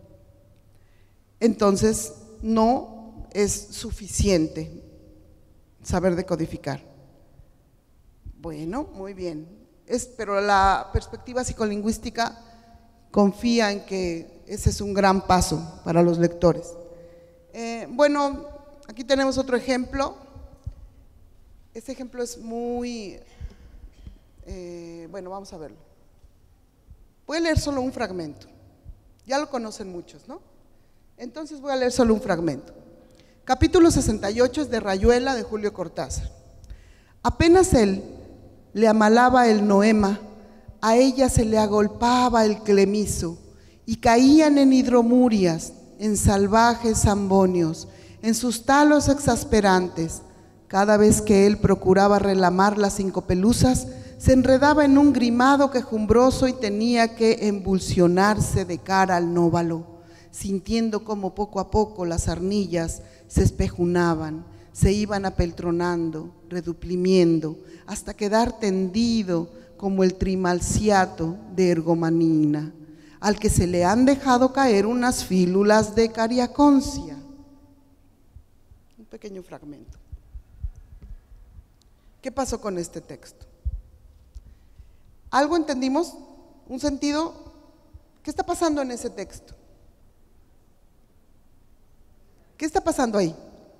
Entonces, no es suficiente saber decodificar. Bueno, muy bien. Es, pero la perspectiva psicolingüística confía en que ese es un gran paso para los lectores. Eh, bueno, aquí tenemos otro ejemplo. Este ejemplo es muy… Eh, bueno, vamos a verlo. Voy a leer solo un fragmento. Ya lo conocen muchos, ¿no? Entonces voy a leer solo un fragmento. Capítulo sesenta y ocho es de Rayuela, de Julio Cortázar. Apenas él le amalaba el noema, a ella se le agolpaba el clemizo, y caían en hidromurias, en salvajes ambonios, en sus talos exasperantes. Cada vez que él procuraba relamar las cinco pelusas, se enredaba en un grimado quejumbroso y tenía que embulsionarse de cara al nóvalo, sintiendo como poco a poco las arnillas se espejunaban, se iban apeltronando, reduplimiendo, hasta quedar tendido como el trimalciato de ergomanina, al que se le han dejado caer unas fílulas de cariaconcia. Un pequeño fragmento. ¿Qué pasó con este texto? ¿Algo entendimos? ¿Un sentido? ¿Qué está pasando en ese texto? ¿Qué está pasando ahí?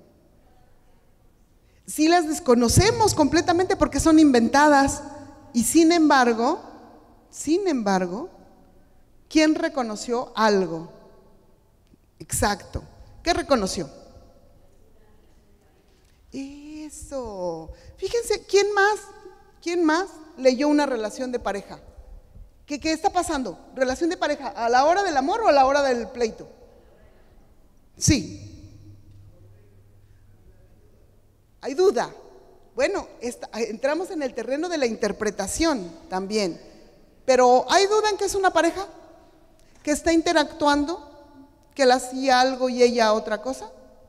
Sí las desconocemos completamente porque son inventadas y sin embargo, sin embargo, ¿quién reconoció algo? Exacto. ¿Qué reconoció? Eso. Fíjense, ¿quién más? ¿Quién más leyó una relación de pareja? ¿Qué, qué está pasando? ¿Relación de pareja a la hora del amor o a la hora del pleito? Sí. Hay duda. Bueno, está, entramos en el terreno de la interpretación también. Pero ¿hay duda en que es una pareja? ¿Que está interactuando? ¿Que él hacía algo y ella otra cosa?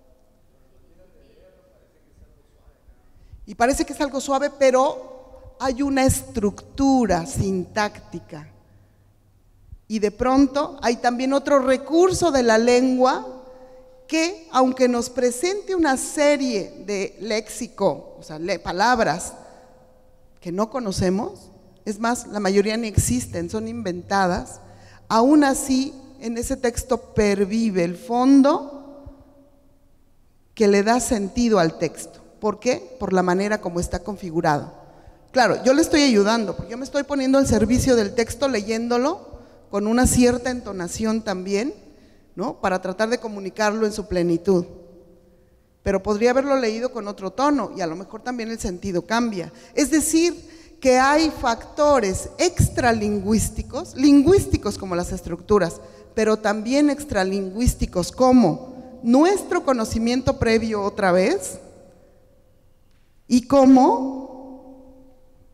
Y parece que es algo suave, pero hay una estructura sintáctica. Y de pronto hay también otro recurso de la lengua que, aunque nos presente una serie de léxico, o sea, palabras que no conocemos, es más, la mayoría ni existen, son inventadas, aún así en ese texto pervive el fondo que le da sentido al texto. ¿Por qué? Por la manera como está configurado. Claro, yo le estoy ayudando, porque yo me estoy poniendo al servicio del texto leyéndolo con una cierta entonación también, ¿no? Para tratar de comunicarlo en su plenitud. Pero podría haberlo leído con otro tono y a lo mejor también el sentido cambia. Es decir, que hay factores extralingüísticos, lingüísticos como las estructuras, pero también extralingüísticos como nuestro conocimiento previo otra vez y como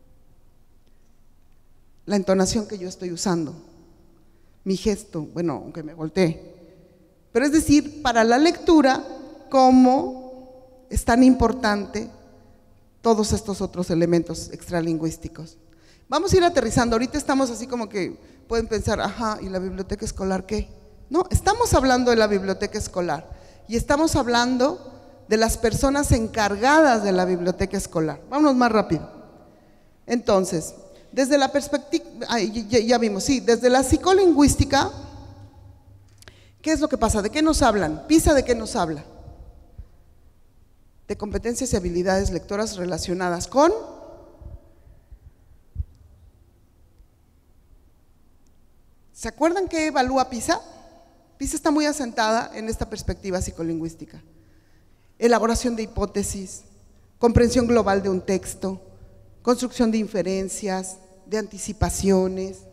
la entonación que yo estoy usando, mi gesto, bueno, aunque me volteé. Pero es decir, para la lectura, cómo es tan importante todos estos otros elementos extralingüísticos. Vamos a ir aterrizando. Ahorita estamos así como que pueden pensar, ajá, ¿y la biblioteca escolar qué? No, estamos hablando de la biblioteca escolar y estamos hablando de las personas encargadas de la biblioteca escolar. Vámonos más rápido. Entonces, desde la perspectiva, ya, ya vimos, sí, desde la psicolingüística, ¿Qué es lo que pasa? ¿De qué nos hablan? PISA, ¿de qué nos habla? De competencias y habilidades lectoras relacionadas con ¿se acuerdan qué evalúa PISA? PISA está muy asentada en esta perspectiva psicolingüística. Elaboración de hipótesis, comprensión global de un texto, construcción de inferencias, de anticipaciones.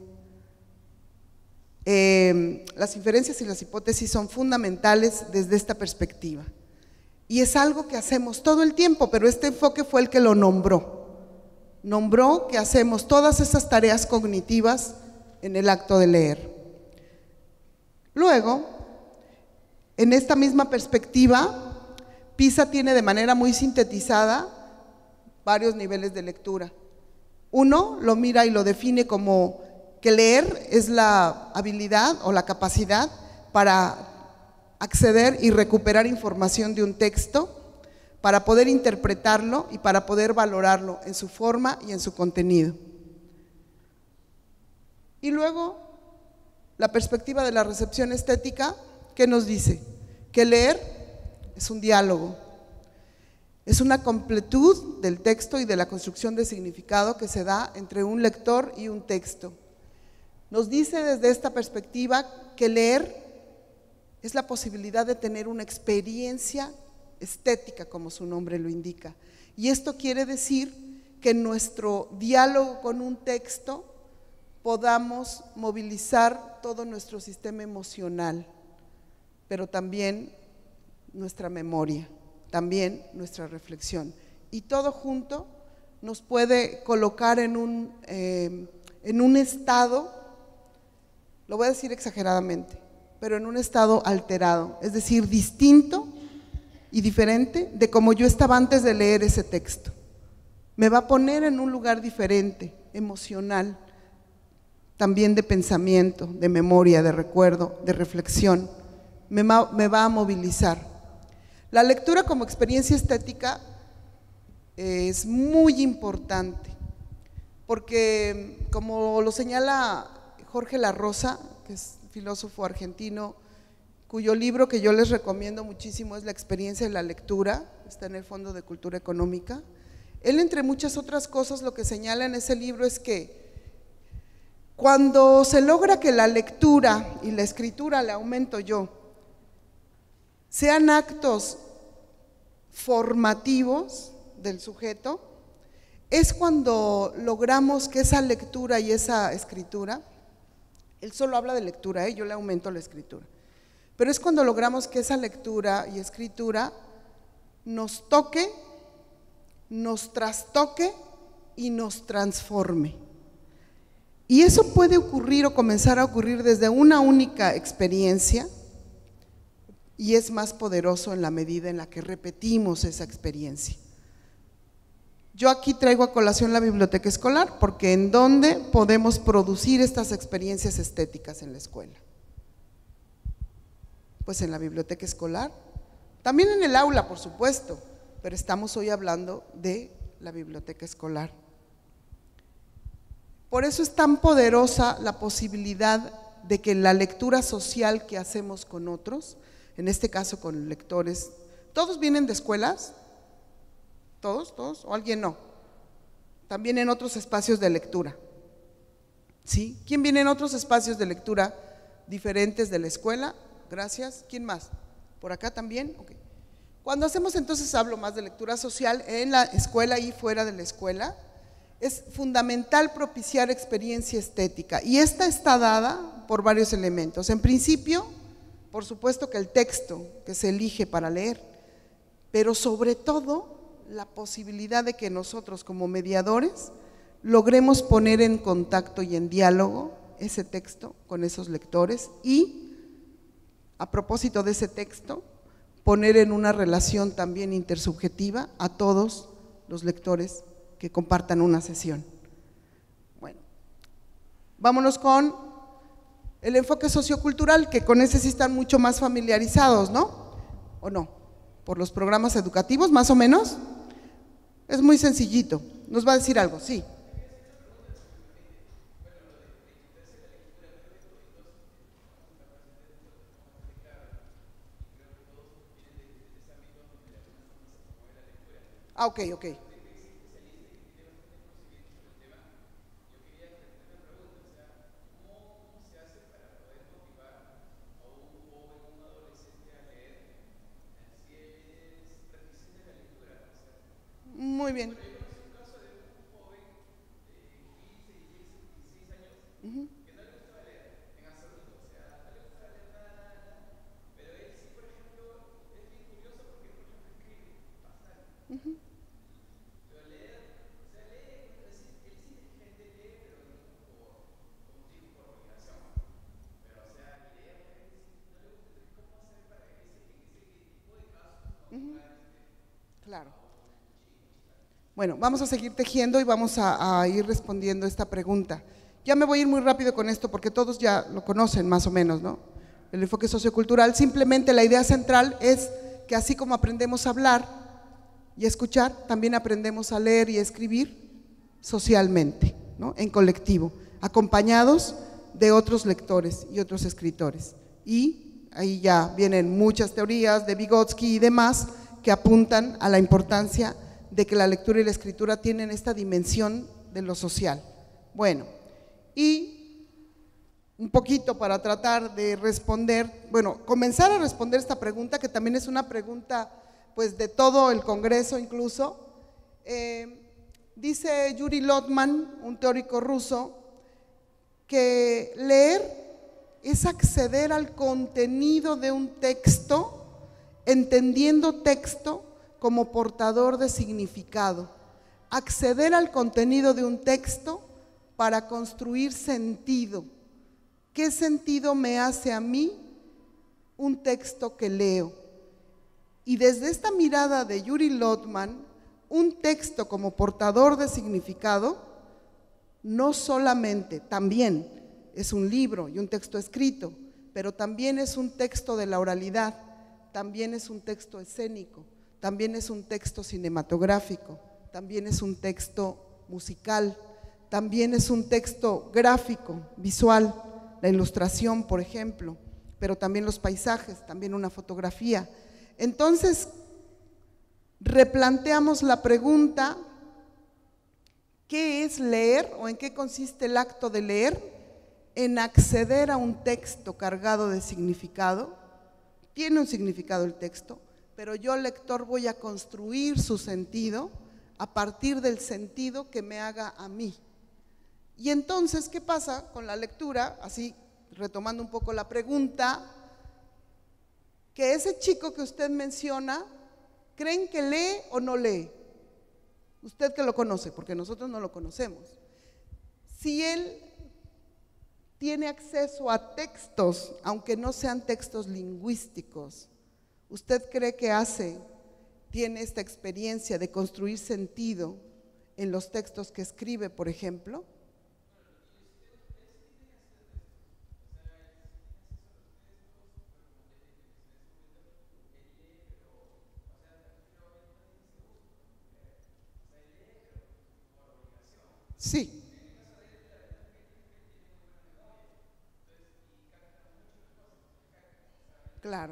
Eh, las inferencias y las hipótesis son fundamentales desde esta perspectiva. Y es algo que hacemos todo el tiempo, pero este enfoque fue el que lo nombró. Nombró que hacemos todas esas tareas cognitivas en el acto de leer. Luego, en esta misma perspectiva, PISA tiene de manera muy sintetizada varios niveles de lectura. Uno lo mira y lo define como que leer es la habilidad o la capacidad para acceder y recuperar información de un texto, para poder interpretarlo y para poder valorarlo en su forma y en su contenido. Y luego, la perspectiva de la recepción estética, ¿qué nos dice? Que leer es un diálogo, es una completud del texto y de la construcción de significado que se da entre un lector y un texto. Nos dice desde esta perspectiva que leer es la posibilidad de tener una experiencia estética, como su nombre lo indica. Y esto quiere decir que en nuestro diálogo con un texto podamos movilizar todo nuestro sistema emocional, pero también nuestra memoria, también nuestra reflexión. Y todo junto nos puede colocar en un, eh, en un estado, lo voy a decir exageradamente, pero en un estado alterado, es decir, distinto y diferente de como yo estaba antes de leer ese texto. Me va a poner en un lugar diferente, emocional, también de pensamiento, de memoria, de recuerdo, de reflexión. Me va, me va a movilizar. La lectura como experiencia estética es muy importante, porque como lo señala Jorge La Rosa, que es filósofo argentino, cuyo libro que yo les recomiendo muchísimo es La experiencia de la lectura, está en el Fondo de Cultura Económica. Él, entre muchas otras cosas, lo que señala en ese libro es que cuando se logra que la lectura y la escritura, le aumento yo, sean actos formativos del sujeto, es cuando logramos que esa lectura y esa escritura, él solo habla de lectura, ¿eh? Yo le aumento la escritura, pero es cuando logramos que esa lectura y escritura nos toque, nos trastoque y nos transforme. Y eso puede ocurrir o comenzar a ocurrir desde una única experiencia, y es más poderoso en la medida en la que repetimos esa experiencia. Yo aquí traigo a colación la biblioteca escolar, porque ¿en dónde podemos producir estas experiencias estéticas en la escuela? Pues en la biblioteca escolar, también en el aula, por supuesto, pero estamos hoy hablando de la biblioteca escolar. Por eso es tan poderosa la posibilidad de que la lectura social que hacemos con otros, en este caso con lectores, ¿todos vienen de escuelas? ¿Todos? ¿Todos? ¿O alguien no? También en otros espacios de lectura. ¿Sí? ¿Quién viene en otros espacios de lectura diferentes de la escuela? Gracias. ¿Quién más? ¿Por acá también? Okay. Cuando hacemos entonces, hablo más de lectura social en la escuela y fuera de la escuela, es fundamental propiciar experiencia estética, y esta está dada por varios elementos. En principio, por supuesto que el texto que se elige para leer, pero sobre todo la posibilidad de que nosotros como mediadores logremos poner en contacto y en diálogo ese texto con esos lectores, y a propósito de ese texto, poner en una relación también intersubjetiva a todos los lectores que compartan una sesión. Bueno, vámonos con el enfoque sociocultural, que con ese sí están mucho más familiarizados, ¿no? ¿O no? Por los programas educativos, más o menos. Es muy sencillito. ¿Nos va a decir algo? Sí. ok, ok. Muy bien. Uh-huh. Uh-huh. Uh-huh. Claro. Bueno, vamos a seguir tejiendo y vamos a, a ir respondiendo esta pregunta. Ya me voy a ir muy rápido con esto porque todos ya lo conocen más o menos, ¿no? El enfoque sociocultural, simplemente la idea central es que así como aprendemos a hablar y a escuchar, también aprendemos a leer y a escribir socialmente, ¿no? En colectivo, acompañados de otros lectores y otros escritores. Y ahí ya vienen muchas teorías de Vygotsky y demás que apuntan a la importancia de que la lectura y la escritura tienen esta dimensión de lo social. Bueno, y un poquito para tratar de responder, bueno, comenzar a responder esta pregunta, que también es una pregunta pues de todo el Congreso incluso. Eh, dice Yuri Lotman, un teórico ruso, que leer es acceder al contenido de un texto, entendiendo texto como portador de significado, acceder al contenido de un texto para construir sentido. ¿Qué sentido me hace a mí un texto que leo? Y desde esta mirada de Yuri Lotman, un texto como portador de significado no solamente, también es un libro y un texto escrito, pero también es un texto de la oralidad, también es un texto escénico, también es un texto cinematográfico, también es un texto musical, también es un texto gráfico, visual, la ilustración, por ejemplo, pero también los paisajes, también una fotografía. Entonces, replanteamos la pregunta, ¿qué es leer o en qué consiste el acto de leer? En acceder a un texto cargado de significado. Tiene un significado el texto, pero yo, lector, voy a construir su sentido a partir del sentido que me haga a mí. Y entonces, ¿qué pasa con la lectura? Así, retomando un poco la pregunta, que ese chico que usted menciona, ¿creen que lee o no lee? Usted que lo conoce, porque nosotros no lo conocemos. Si él tiene acceso a textos, aunque no sean textos lingüísticos, ¿usted cree que hace, tiene esta experiencia de construir sentido en los textos que escribe, por ejemplo? Sí. Claro.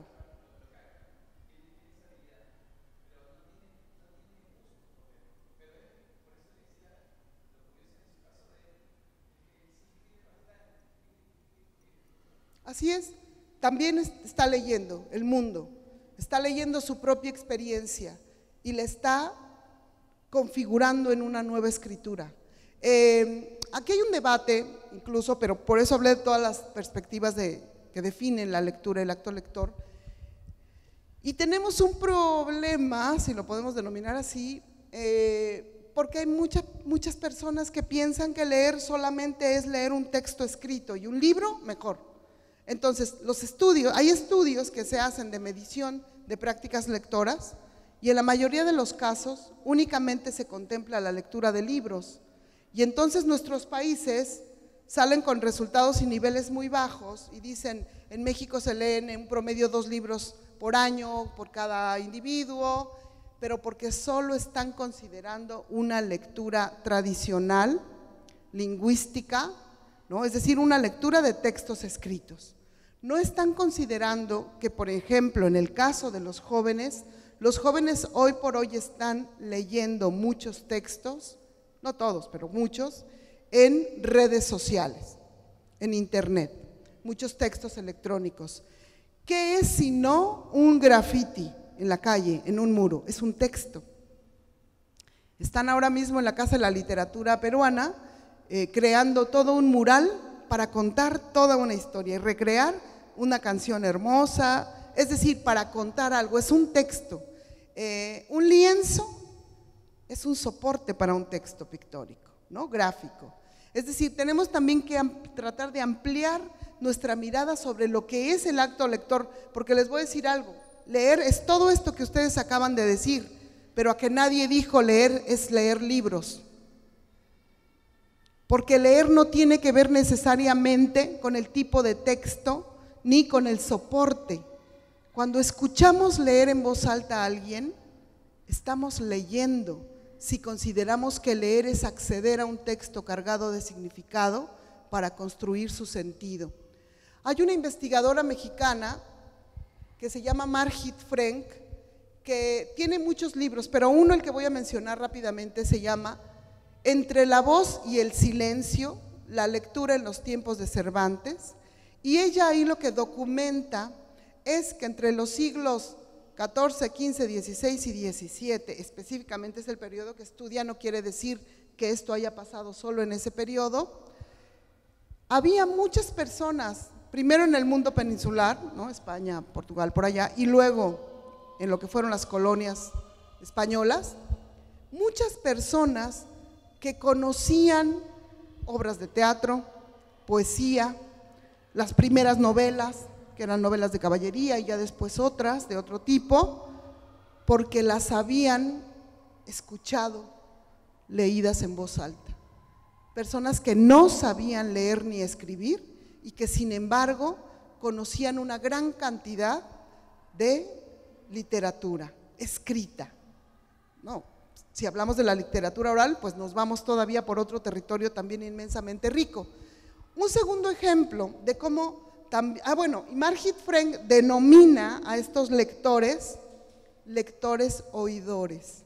Así es, también está leyendo el mundo, está leyendo su propia experiencia y le está configurando en una nueva escritura. Eh, aquí hay un debate incluso, pero por eso hablé de todas las perspectivas de, que definen la lectura, el acto lector. Y tenemos un problema, si lo podemos denominar así, eh, porque hay mucha, muchas personas que piensan que leer solamente es leer un texto escrito y un libro mejor. Entonces, los estudios, hay estudios que se hacen de medición de prácticas lectoras y en la mayoría de los casos únicamente se contempla la lectura de libros. Y entonces nuestros países salen con resultados y niveles muy bajos y dicen, en México se leen en un promedio dos libros por año, por cada individuo, pero porque solo están considerando una lectura tradicional, lingüística, ¿no? Es decir, una lectura de textos escritos. No están considerando que, por ejemplo, en el caso de los jóvenes, Los jóvenes hoy por hoy están leyendo muchos textos, no todos, pero muchos, en redes sociales, en internet, muchos textos electrónicos. ¿Qué es sino un graffiti en la calle, en un muro? Es un texto. Están ahora mismo en la Casa de la Literatura Peruana eh, creando todo un mural para contar toda una historia y recrear una canción hermosa, es decir, para contar algo, es un texto. Eh, un lienzo es un soporte para un texto pictórico, ¿no? Gráfico. Es decir, tenemos también que tratar de ampliar nuestra mirada sobre lo que es el acto lector, porque les voy a decir algo, leer es todo esto que ustedes acaban de decir, pero a que nadie dijo leer es leer libros. Porque leer no tiene que ver necesariamente con el tipo de texto ni con el soporte. Cuando escuchamos leer en voz alta a alguien, estamos leyendo. Si consideramos que leer es acceder a un texto cargado de significado para construir su sentido. Hay una investigadora mexicana que se llama Margit Frank, que tiene muchos libros, pero uno, el que voy a mencionar rápidamente, se llama Entre la voz y el silencio, la lectura en los tiempos de Cervantes, y ella ahí lo que documenta es que entre los siglos catorce, quince, dieciséis y diecisiete, específicamente es el periodo que estudia, no quiere decir que esto haya pasado solo en ese periodo, había muchas personas, primero en el mundo peninsular, ¿no? España, Portugal, por allá, y luego en lo que fueron las colonias españolas, muchas personas que conocían obras de teatro, poesía, las primeras novelas, que eran novelas de caballería y ya después otras de otro tipo, porque las habían escuchado leídas en voz alta. Personas que no sabían leer ni escribir y que sin embargo conocían una gran cantidad de literatura escrita. No, si hablamos de la literatura oral, pues nos vamos todavía por otro territorio también inmensamente rico. Un segundo ejemplo de cómo también, ah bueno, Margit Frank denomina a estos lectores, lectores oidores.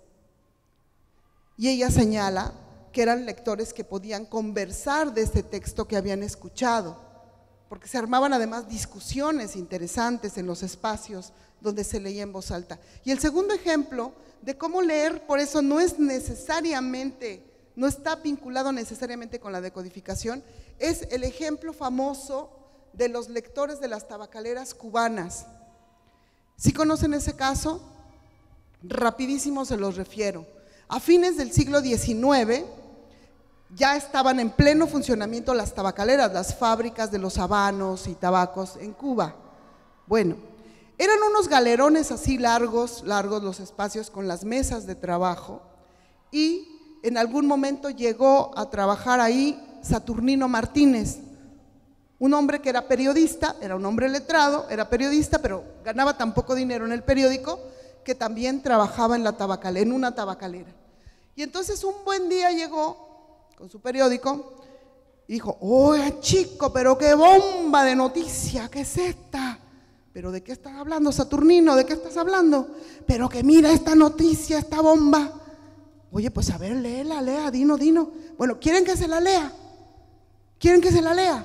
Y ella señala que eran lectores que podían conversar de este texto que habían escuchado, porque se armaban además discusiones interesantes en los espacios donde se leía en voz alta. Y el segundo ejemplo de cómo leer, por eso no es necesariamente, no está vinculado necesariamente con la decodificación, es el ejemplo famoso de los lectores de las tabacaleras cubanas. ¿Sí conocen ese caso? Rapidísimo se los refiero. A fines del siglo diecinueve ya estaban en pleno funcionamiento las tabacaleras, las fábricas de los habanos y tabacos en Cuba. Bueno, eran unos galerones así largos, largos los espacios con las mesas de trabajo, y en algún momento llegó a trabajar ahí Saturnino Martínez, un hombre que era periodista, era un hombre letrado, era periodista, pero ganaba tan poco dinero en el periódico que también trabajaba en, la tabacalera, en una tabacalera. Y entonces un buen día llegó con su periódico y dijo: oye chico, pero qué bomba de noticia, ¿qué es esta? ¿Pero de qué estás hablando, Saturnino? ¿De qué estás hablando? Pero que mira esta noticia, esta bomba. Oye, pues a ver, léela, lea, dino, dino. Bueno, ¿quieren que se la lea? ¿Quieren que se la lea?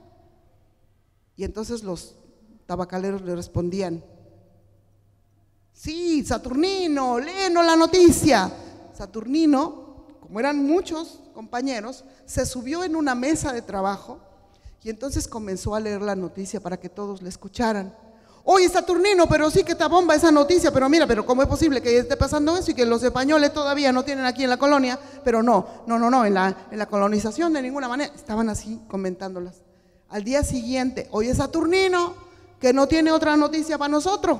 Y entonces los tabacaleros le respondían: sí, Saturnino, léenos la noticia. Saturnino, como eran muchos compañeros, se subió en una mesa de trabajo y entonces comenzó a leer la noticia para que todos le escucharan. Oye, Saturnino, pero sí que está bomba esa noticia, pero mira, pero ¿cómo es posible que esté pasando eso y que los españoles todavía no tienen aquí en la colonia? Pero no, no, no, no, en la, en la colonización de ninguna manera. Estaban así comentándolas. Al día siguiente: oye, Saturnino, que no tiene otra noticia para nosotros.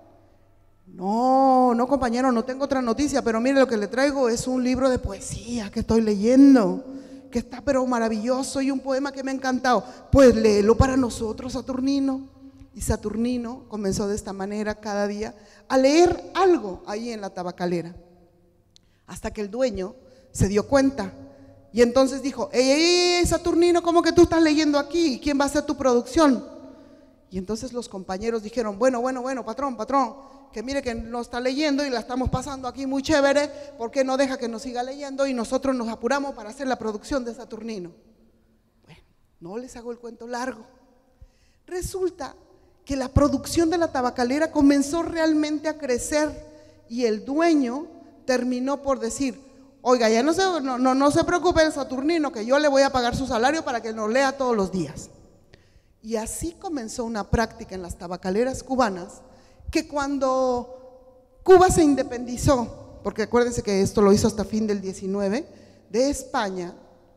No, no, compañero, no tengo otra noticia, pero mire, lo que le traigo es un libro de poesía que estoy leyendo, que está pero maravilloso, y un poema que me ha encantado. Pues léelo para nosotros, Saturnino. Y Saturnino comenzó de esta manera cada día a leer algo ahí en la tabacalera, hasta que el dueño se dio cuenta y entonces dijo: ey, ey, ey, Saturnino, ¿cómo que tú estás leyendo aquí? ¿Quién va a hacer tu producción? Y entonces los compañeros dijeron, bueno, bueno, bueno, patrón, patrón, que mire que no está leyendo y la estamos pasando aquí muy chévere, ¿por qué no deja que nos siga leyendo y nosotros nos apuramos para hacer la producción de Saturnino? Bueno, no les hago el cuento largo. Resulta que la producción de la tabacalera comenzó realmente a crecer y el dueño terminó por decir, oiga, ya no se, no, no, no se preocupe el Saturnino, que yo le voy a pagar su salario para que nos lea todos los días. Y así comenzó una práctica en las tabacaleras cubanas, que cuando Cuba se independizó, porque acuérdense que esto lo hizo hasta fin del diecinueve, de España,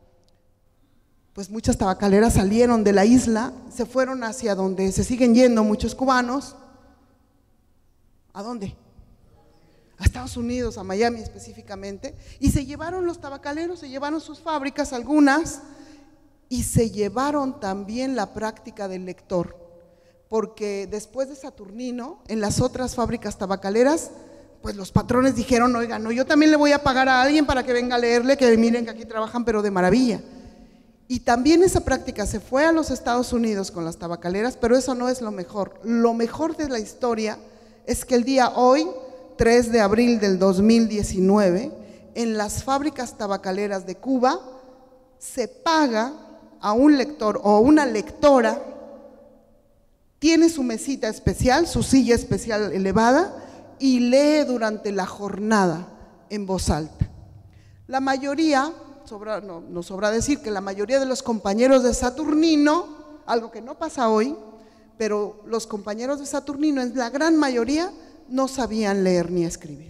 pues muchas tabacaleras salieron de la isla, se fueron hacia donde se siguen yendo muchos cubanos. ¿A dónde? A Estados Unidos, a Miami específicamente, y se llevaron los tabacaleros, se llevaron sus fábricas, algunas, y se llevaron también la práctica del lector, porque después de Saturnino, en las otras fábricas tabacaleras, pues los patrones dijeron, oiga, no, yo también le voy a pagar a alguien para que venga a leerle, que miren que aquí trabajan pero de maravilla. Y también esa práctica se fue a los Estados Unidos con las tabacaleras, pero eso no es lo mejor. Lo mejor de la historia es que el día hoy, tres de abril del dos mil diecinueve, en las fábricas tabacaleras de Cuba, se paga a un lector o una lectora, tiene su mesita especial, su silla especial elevada y lee durante la jornada en voz alta. La mayoría, sobra, no, no sobra decir que la mayoría de los compañeros de Saturnino, algo que no pasa hoy, pero los compañeros de Saturnino en la gran mayoría no sabían leer ni escribir.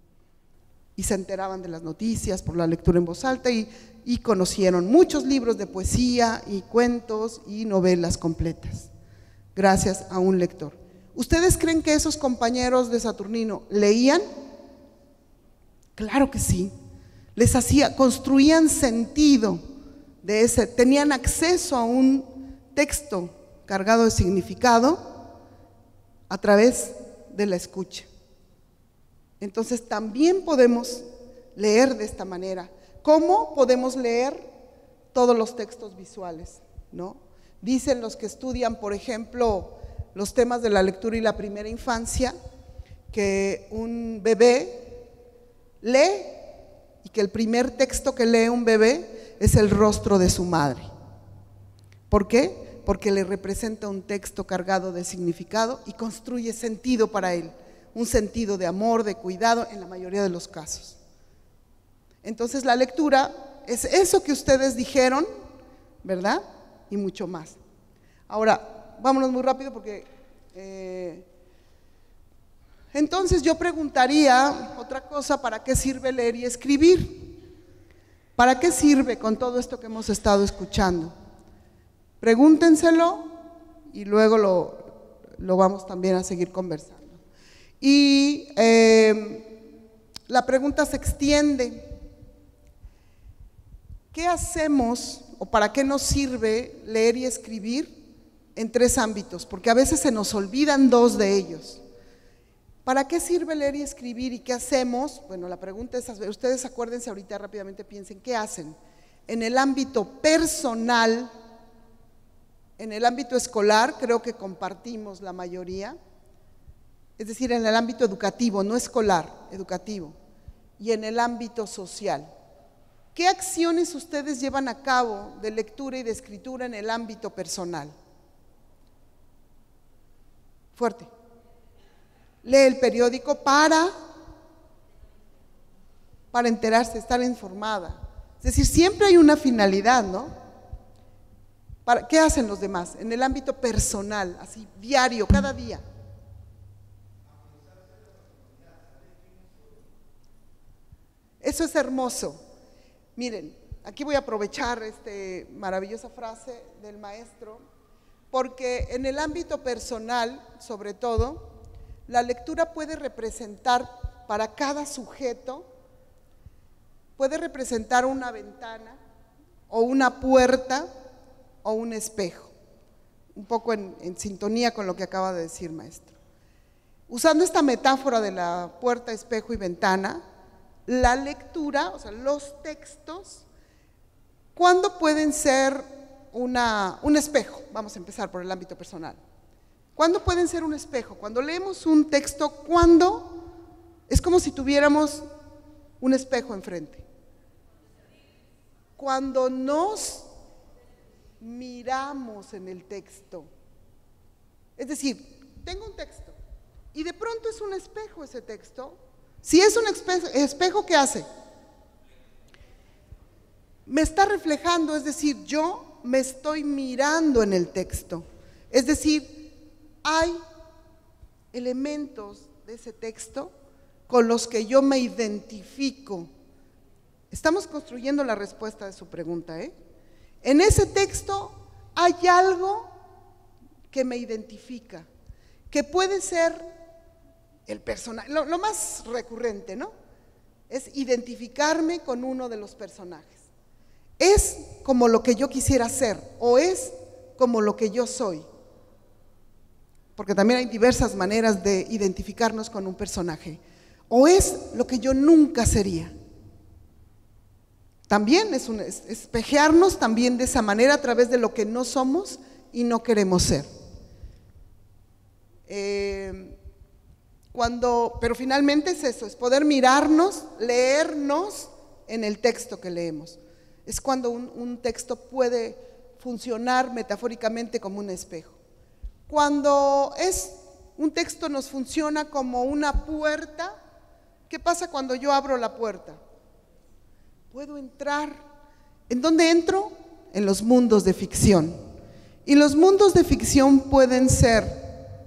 Y se enteraban de las noticias por la lectura en voz alta y, y conocieron muchos libros de poesía y cuentos y novelas completas, gracias a un lector. ¿Ustedes creen que esos compañeros de Saturnino leían? Claro que sí. Les hacía, construían sentido de ese, tenían acceso a un texto cargado de significado a través de la escucha. Entonces también podemos leer de esta manera. ¿Cómo podemos leer todos los textos visuales? ¿No? Dicen los que estudian, por ejemplo, los temas de la lectura y la primera infancia, que un bebé lee y que el primer texto que lee un bebé es el rostro de su madre. ¿Por qué? Porque le representa un texto cargado de significado y construye sentido para él. Un sentido de amor, de cuidado, en la mayoría de los casos. Entonces la lectura es eso que ustedes dijeron, ¿verdad? Y mucho más. Ahora, vámonos muy rápido porque… Eh, entonces yo preguntaría otra cosa, ¿para qué sirve leer y escribir? ¿Para qué sirve con todo esto que hemos estado escuchando? Pregúntenselo y luego lo, lo vamos también a seguir conversando. Y eh, la pregunta se extiende. ¿Qué hacemos o para qué nos sirve leer y escribir en tres ámbitos? Porque a veces se nos olvidan dos de ellos. ¿Para qué sirve leer y escribir y qué hacemos? Bueno, la pregunta es, ustedes acuérdense ahorita rápidamente, piensen, ¿qué hacen? En el ámbito personal, en el ámbito escolar, creo que compartimos la mayoría. Es decir, en el ámbito educativo, no escolar, educativo, y en el ámbito social. ¿Qué acciones ustedes llevan a cabo de lectura y de escritura en el ámbito personal? Fuerte. Lee el periódico para, para enterarse, estar informada. Es decir, siempre hay una finalidad, ¿no? ¿Para, ¿Qué hacen los demás? En el ámbito personal, así, diario, cada día. Eso es hermoso. Miren, aquí voy a aprovechar esta maravillosa frase del maestro, porque en el ámbito personal, sobre todo, la lectura puede representar para cada sujeto, puede representar una ventana o una puerta o un espejo, un poco en, en sintonía con lo que acaba de decir maestro. Usando esta metáfora de la puerta, espejo y ventana, la lectura, o sea, los textos, ¿cuándo pueden ser una, un espejo? Vamos a empezar por el ámbito personal. ¿Cuándo pueden ser un espejo? Cuando leemos un texto, ¿cuándo? Es como si tuviéramos un espejo enfrente. Cuando nos miramos en el texto. Es decir, tengo un texto y de pronto es un espejo ese texto. Si es un espejo, ¿qué hace? Me está reflejando, es decir, yo me estoy mirando en el texto. Es decir, hay elementos de ese texto con los que yo me identifico. Estamos construyendo la respuesta de su pregunta, ¿eh? En ese texto hay algo que me identifica, que puede ser el personaje, lo, lo más recurrente, ¿no? Es identificarme con uno de los personajes. Es como lo que yo quisiera ser o es como lo que yo soy. Porque también hay diversas maneras de identificarnos con un personaje. O es lo que yo nunca sería. También es un espejearnos también de esa manera a través de lo que no somos y no queremos ser. Eh, cuando, pero finalmente es eso, es poder mirarnos, leernos en el texto que leemos. Es cuando un, un texto puede funcionar metafóricamente como un espejo. Cuando es un texto nos funciona como una puerta, ¿qué pasa cuando yo abro la puerta? Puedo entrar. ¿En dónde entro? En los mundos de ficción. Y los mundos de ficción pueden ser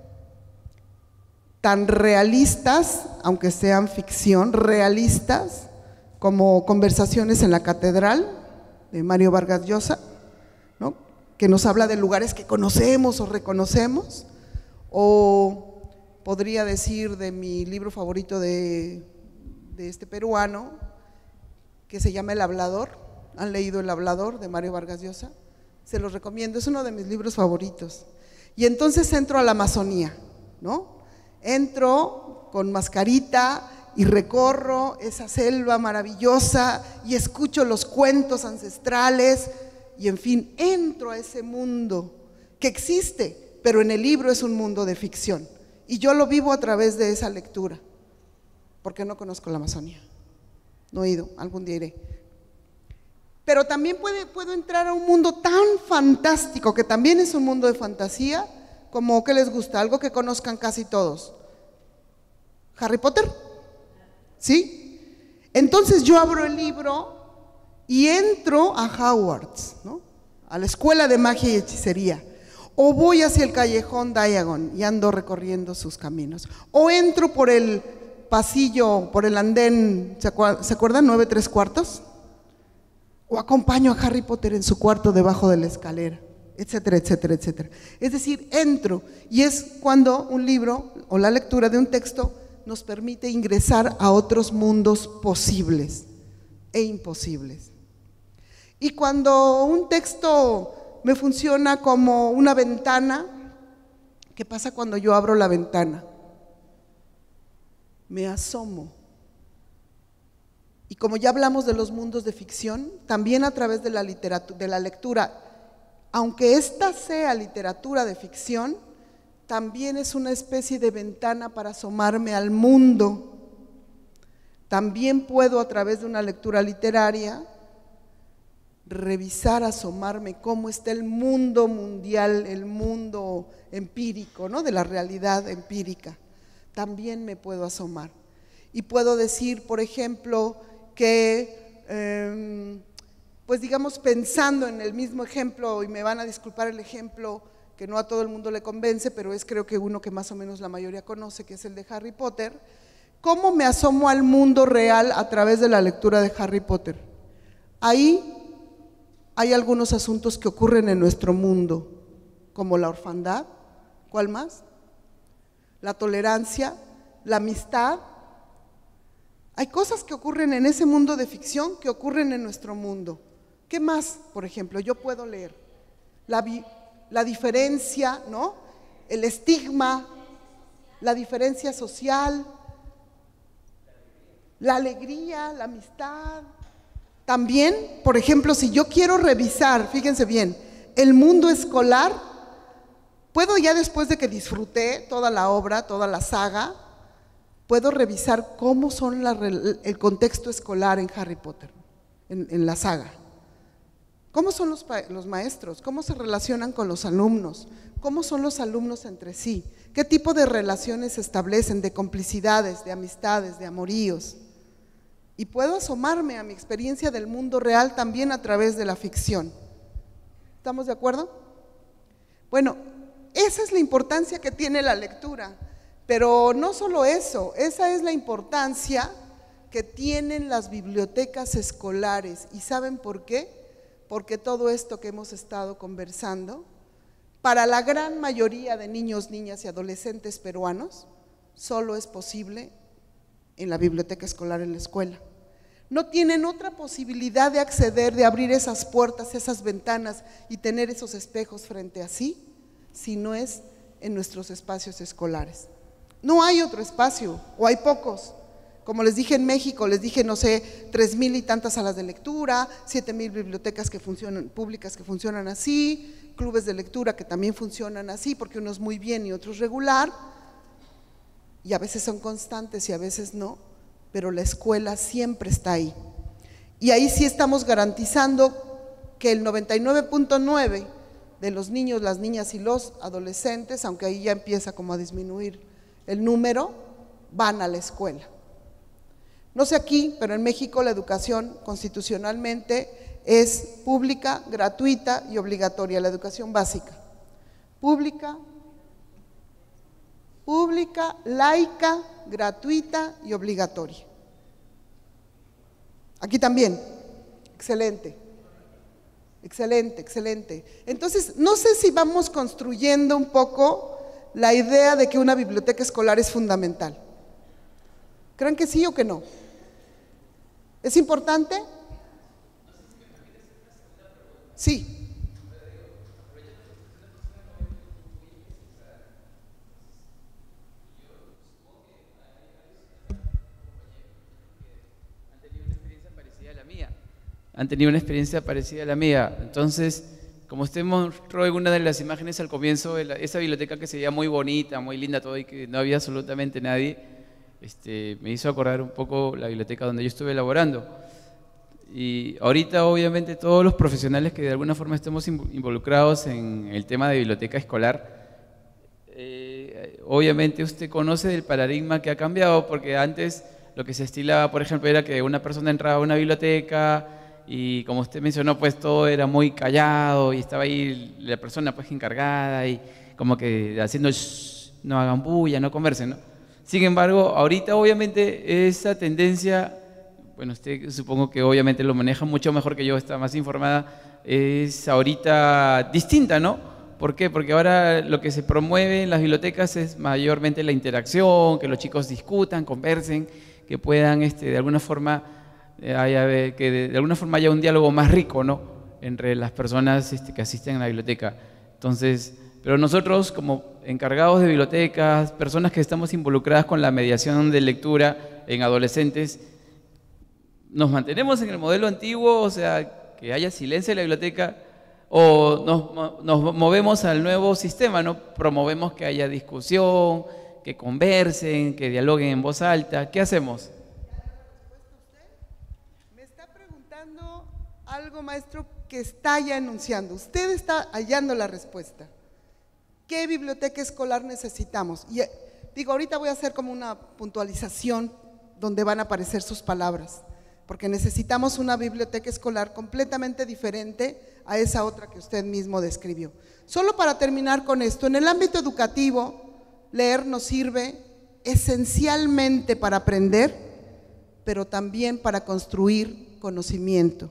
tan realistas, aunque sean ficción, realistas, como Conversaciones en la Catedral, de Mario Vargas Llosa, ¿no? Que nos habla de lugares que conocemos o reconocemos, o podría decir de mi libro favorito de, de este peruano, que se llama El Hablador. ¿Han leído El Hablador de Mario Vargas Llosa? Se los recomiendo, es uno de mis libros favoritos. Y entonces entro a la Amazonía, ¿no? Entro con mascarita y recorro esa selva maravillosa y escucho los cuentos ancestrales y en fin, entro a ese mundo que existe, pero en el libro es un mundo de ficción y yo lo vivo a través de esa lectura, porque no conozco la Amazonía, no he ido, algún día iré. Pero también puede, puedo entrar a un mundo tan fantástico, que también es un mundo de fantasía, como, ¿qué les gusta? Algo que conozcan casi todos. ¿Harry Potter? ¿Sí? Entonces yo abro el libro y entro a Hogwarts, ¿no? A la escuela de magia y hechicería. O voy hacia el callejón Diagon y ando recorriendo sus caminos. O entro por el pasillo, por el andén, ¿se acuerdan? nueve tres cuartos. O acompaño a Harry Potter en su cuarto debajo de la escalera, etcétera, etcétera, etcétera. Es decir, entro, y es cuando un libro o la lectura de un texto nos permite ingresar a otros mundos posibles e imposibles. Y cuando un texto me funciona como una ventana, ¿qué pasa cuando yo abro la ventana? Me asomo. Y como ya hablamos de los mundos de ficción, también a través de la literatura, de la lectura, aunque esta sea literatura de ficción, también es una especie de ventana para asomarme al mundo. También puedo, a través de una lectura literaria, revisar, asomarme cómo está el mundo mundial, el mundo empírico, ¿no? De la realidad empírica. También me puedo asomar. Y puedo decir, por ejemplo, que, eh, pues digamos, pensando en el mismo ejemplo, y me van a disculpar el ejemplo que no a todo el mundo le convence, pero es creo que uno que más o menos la mayoría conoce, que es el de Harry Potter. ¿Cómo me asomo al mundo real a través de la lectura de Harry Potter? Ahí hay algunos asuntos que ocurren en nuestro mundo, como la orfandad, ¿cuál más? La tolerancia, la amistad. Hay cosas que ocurren en ese mundo de ficción que ocurren en nuestro mundo. ¿Qué más, por ejemplo, yo puedo leer? La, la diferencia, ¿no? El estigma, la diferencia social, la alegría, la amistad. También, por ejemplo, si yo quiero revisar, fíjense bien, el mundo escolar, Puedo ya después de que disfruté toda la obra, toda la saga, puedo revisar cómo son la, el contexto escolar en Harry Potter, en, en la saga. ¿Cómo son los, los maestros? ¿Cómo se relacionan con los alumnos? ¿Cómo son los alumnos entre sí? ¿Qué tipo de relaciones se establecen, de complicidades, de amistades, de amoríos? Y puedo asomarme a mi experiencia del mundo real también a través de la ficción. ¿Estamos de acuerdo? Bueno, esa es la importancia que tiene la lectura, pero no solo eso, esa es la importancia que tienen las bibliotecas escolares. ¿Y saben por qué? Porque todo esto que hemos estado conversando, para la gran mayoría de niños, niñas y adolescentes peruanos, solo es posible en la biblioteca escolar en la escuela. No tienen otra posibilidad de acceder, de abrir esas puertas, esas ventanas y tener esos espejos frente a sí, si no es en nuestros espacios escolares. No hay otro espacio, o hay pocos. Como les dije en México, les dije, no sé, tres mil y tantas salas de lectura, siete mil bibliotecas que funcionan, públicas que funcionan así, clubes de lectura que también funcionan así, porque unos muy bien y otros regular, y a veces son constantes y a veces no, pero la escuela siempre está ahí. Y ahí sí estamos garantizando que el noventa y nueve punto nueve de los niños, las niñas y los adolescentes, aunque ahí ya empieza como a disminuir el número, van a la escuela. No sé aquí, pero en México la educación constitucionalmente es pública, gratuita y obligatoria, la educación básica. Pública, pública, laica, gratuita y obligatoria. Aquí también, excelente, excelente, excelente. Entonces, no sé si vamos construyendo un poco la idea de que una biblioteca escolar es fundamental. ¿Creen que sí o que no? ¿Es importante? Sí. Han tenido una experiencia parecida a la mía. Entonces, como usted mostró en una de las imágenes al comienzo, esa biblioteca que se veía muy bonita, muy linda, todo y que no había absolutamente nadie, Este, me hizo acordar un poco la biblioteca donde yo estuve elaborando. Y ahorita obviamente todos los profesionales que de alguna forma estemos involucrados en el tema de biblioteca escolar, eh, obviamente usted conoce del paradigma que ha cambiado, porque antes lo que se estilaba, por ejemplo, era que una persona entraba a una biblioteca y, como usted mencionó, pues todo era muy callado y estaba ahí la persona pues encargada y como que haciendo shh, no hagan bulla, no conversen, ¿no? Sin embargo, ahorita obviamente esa tendencia, bueno, usted supongo que obviamente lo maneja mucho mejor que yo, está más informada, es ahorita distinta, ¿no? ¿Por qué? Porque ahora lo que se promueve en las bibliotecas es mayormente la interacción, que los chicos discutan, conversen, que puedan este, de alguna forma, eh, haya, que de, de alguna forma haya un diálogo más rico, ¿no? Entre las personas este, que asisten a la biblioteca. Entonces, pero nosotros como encargados de bibliotecas, personas que estamos involucradas con la mediación de lectura en adolescentes, nos mantenemos en el modelo antiguo, o sea, que haya silencio en la biblioteca, o nos, nos movemos al nuevo sistema, ¿no? Promovemos que haya discusión, que conversen, que dialoguen en voz alta. ¿Qué hacemos? Me está preguntando algo, maestro, que está ya enunciando. Usted está hallando la respuesta. ¿Qué biblioteca escolar necesitamos? Y digo, ahorita voy a hacer como una puntualización donde van a aparecer sus palabras, porque necesitamos una biblioteca escolar completamente diferente a esa otra que usted mismo describió. Solo para terminar con esto, en el ámbito educativo, leer nos sirve esencialmente para aprender, pero también para construir conocimiento.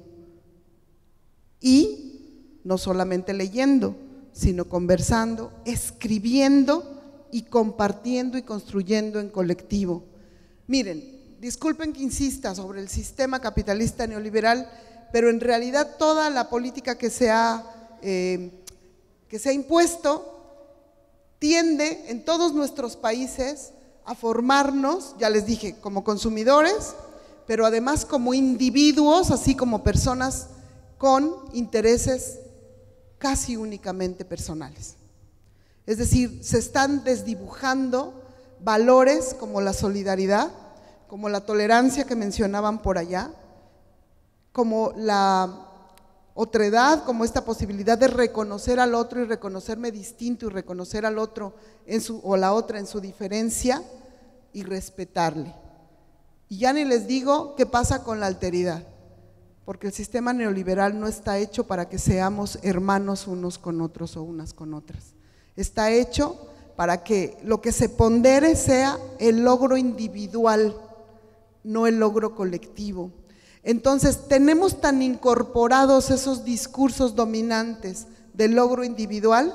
Y no solamente leyendo, sino conversando, escribiendo y compartiendo y construyendo en colectivo. Miren, disculpen que insista sobre el sistema capitalista neoliberal, pero en realidad toda la política que se ha, eh, que se ha impuesto tiende en todos nuestros países a formarnos, ya les dije, como consumidores, pero además como individuos, así como personas con intereses casi únicamente personales. Es decir, se están desdibujando valores como la solidaridad, como la tolerancia que mencionaban por allá, como la otredad, como esta posibilidad de reconocer al otro y reconocerme distinto y reconocer al otro en su, o la otra en su diferencia y respetarle. Y ya ni les digo qué pasa con la alteridad, porque el sistema neoliberal no está hecho para que seamos hermanos unos con otros o unas con otras. Está hecho para que lo que se pondere sea el logro individual, no el logro colectivo. Entonces, tenemos tan incorporados esos discursos dominantes del logro individual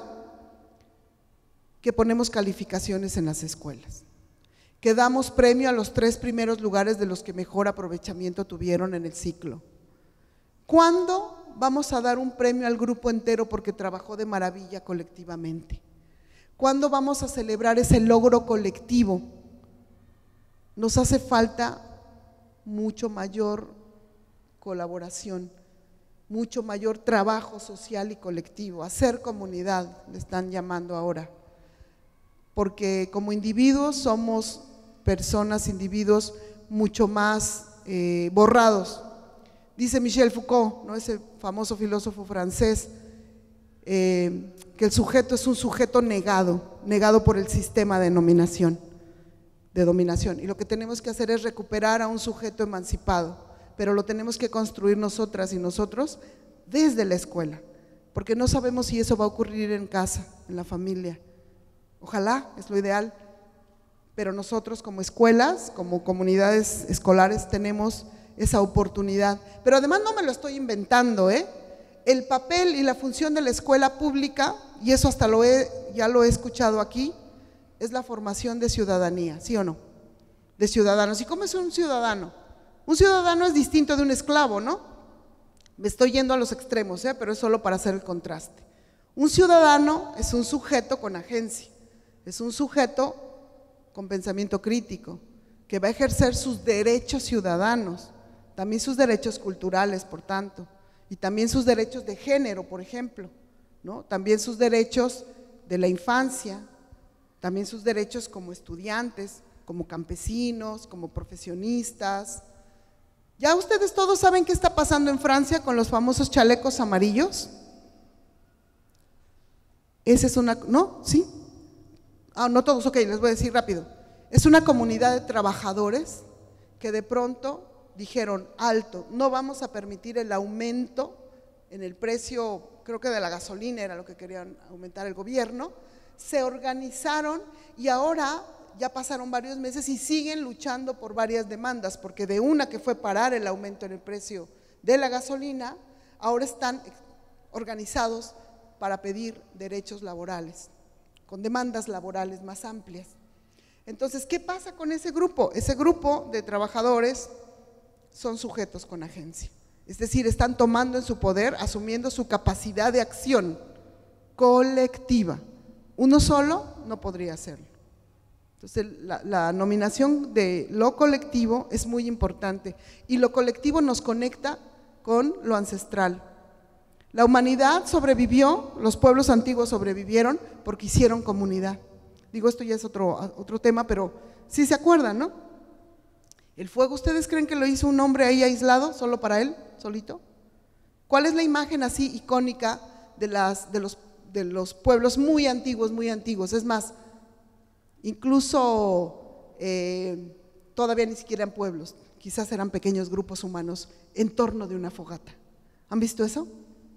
que ponemos calificaciones en las escuelas, que damos premio a los tres primeros lugares de los que mejor aprovechamiento tuvieron en el ciclo. ¿Cuándo vamos a dar un premio al grupo entero porque trabajó de maravilla colectivamente? ¿Cuándo vamos a celebrar ese logro colectivo? Nos hace falta mucho mayor colaboración, mucho mayor trabajo social y colectivo, hacer comunidad, le están llamando ahora, porque como individuos somos personas, individuos mucho más eh, borrados. Dice Michel Foucault, ¿no?, ese famoso filósofo francés, eh, que el sujeto es un sujeto negado, negado por el sistema de dominación, de dominación, y lo que tenemos que hacer es recuperar a un sujeto emancipado, pero lo tenemos que construir nosotras y nosotros desde la escuela, porque no sabemos si eso va a ocurrir en casa, en la familia. Ojalá, es lo ideal, pero nosotros como escuelas, como comunidades escolares tenemos esa oportunidad. Pero además no me lo estoy inventando, ¿eh? El papel y la función de la escuela pública, y eso hasta lo he, ya lo he escuchado aquí, es la formación de ciudadanía, ¿sí o no? De ciudadanos. ¿Y cómo es un ciudadano? Un ciudadano es distinto de un esclavo, ¿no? Me estoy yendo a los extremos, ¿eh? Pero es solo para hacer el contraste. Un ciudadano es un sujeto con agencia, es un sujeto con pensamiento crítico, que va a ejercer sus derechos ciudadanos, también sus derechos culturales, por tanto, y también sus derechos de género, por ejemplo, ¿no? También sus derechos de la infancia, también sus derechos como estudiantes, como campesinos, como profesionistas. ¿Ya ustedes todos saben qué está pasando en Francia con los famosos chalecos amarillos? Esa es una… ¿no? ¿Sí? Ah, no todos, ok, les voy a decir rápido. Es una comunidad de trabajadores que de pronto dijeron, alto, no vamos a permitir el aumento en el precio, creo que de la gasolina era lo que querían aumentar el gobierno. Se organizaron y ahora ya pasaron varios meses y siguen luchando por varias demandas, porque de una que fue parar el aumento en el precio de la gasolina, ahora están organizados para pedir derechos laborales, con demandas laborales más amplias. Entonces, ¿qué pasa con ese grupo? Ese grupo de trabajadores son sujetos con agencia, es decir, están tomando en su poder, asumiendo su capacidad de acción colectiva. Uno solo no podría hacerlo. Entonces, la, la nominación de lo colectivo es muy importante y lo colectivo nos conecta con lo ancestral. La humanidad sobrevivió, los pueblos antiguos sobrevivieron porque hicieron comunidad. Digo, esto ya es otro, otro tema, pero sí se acuerdan, ¿no? El fuego, ¿ustedes creen que lo hizo un hombre ahí aislado, solo para él, solito? ¿Cuál es la imagen así icónica de, las, de, los, de los pueblos muy antiguos, muy antiguos? Es más, incluso eh, todavía ni siquiera en pueblos, quizás eran pequeños grupos humanos en torno de una fogata. ¿Han visto eso?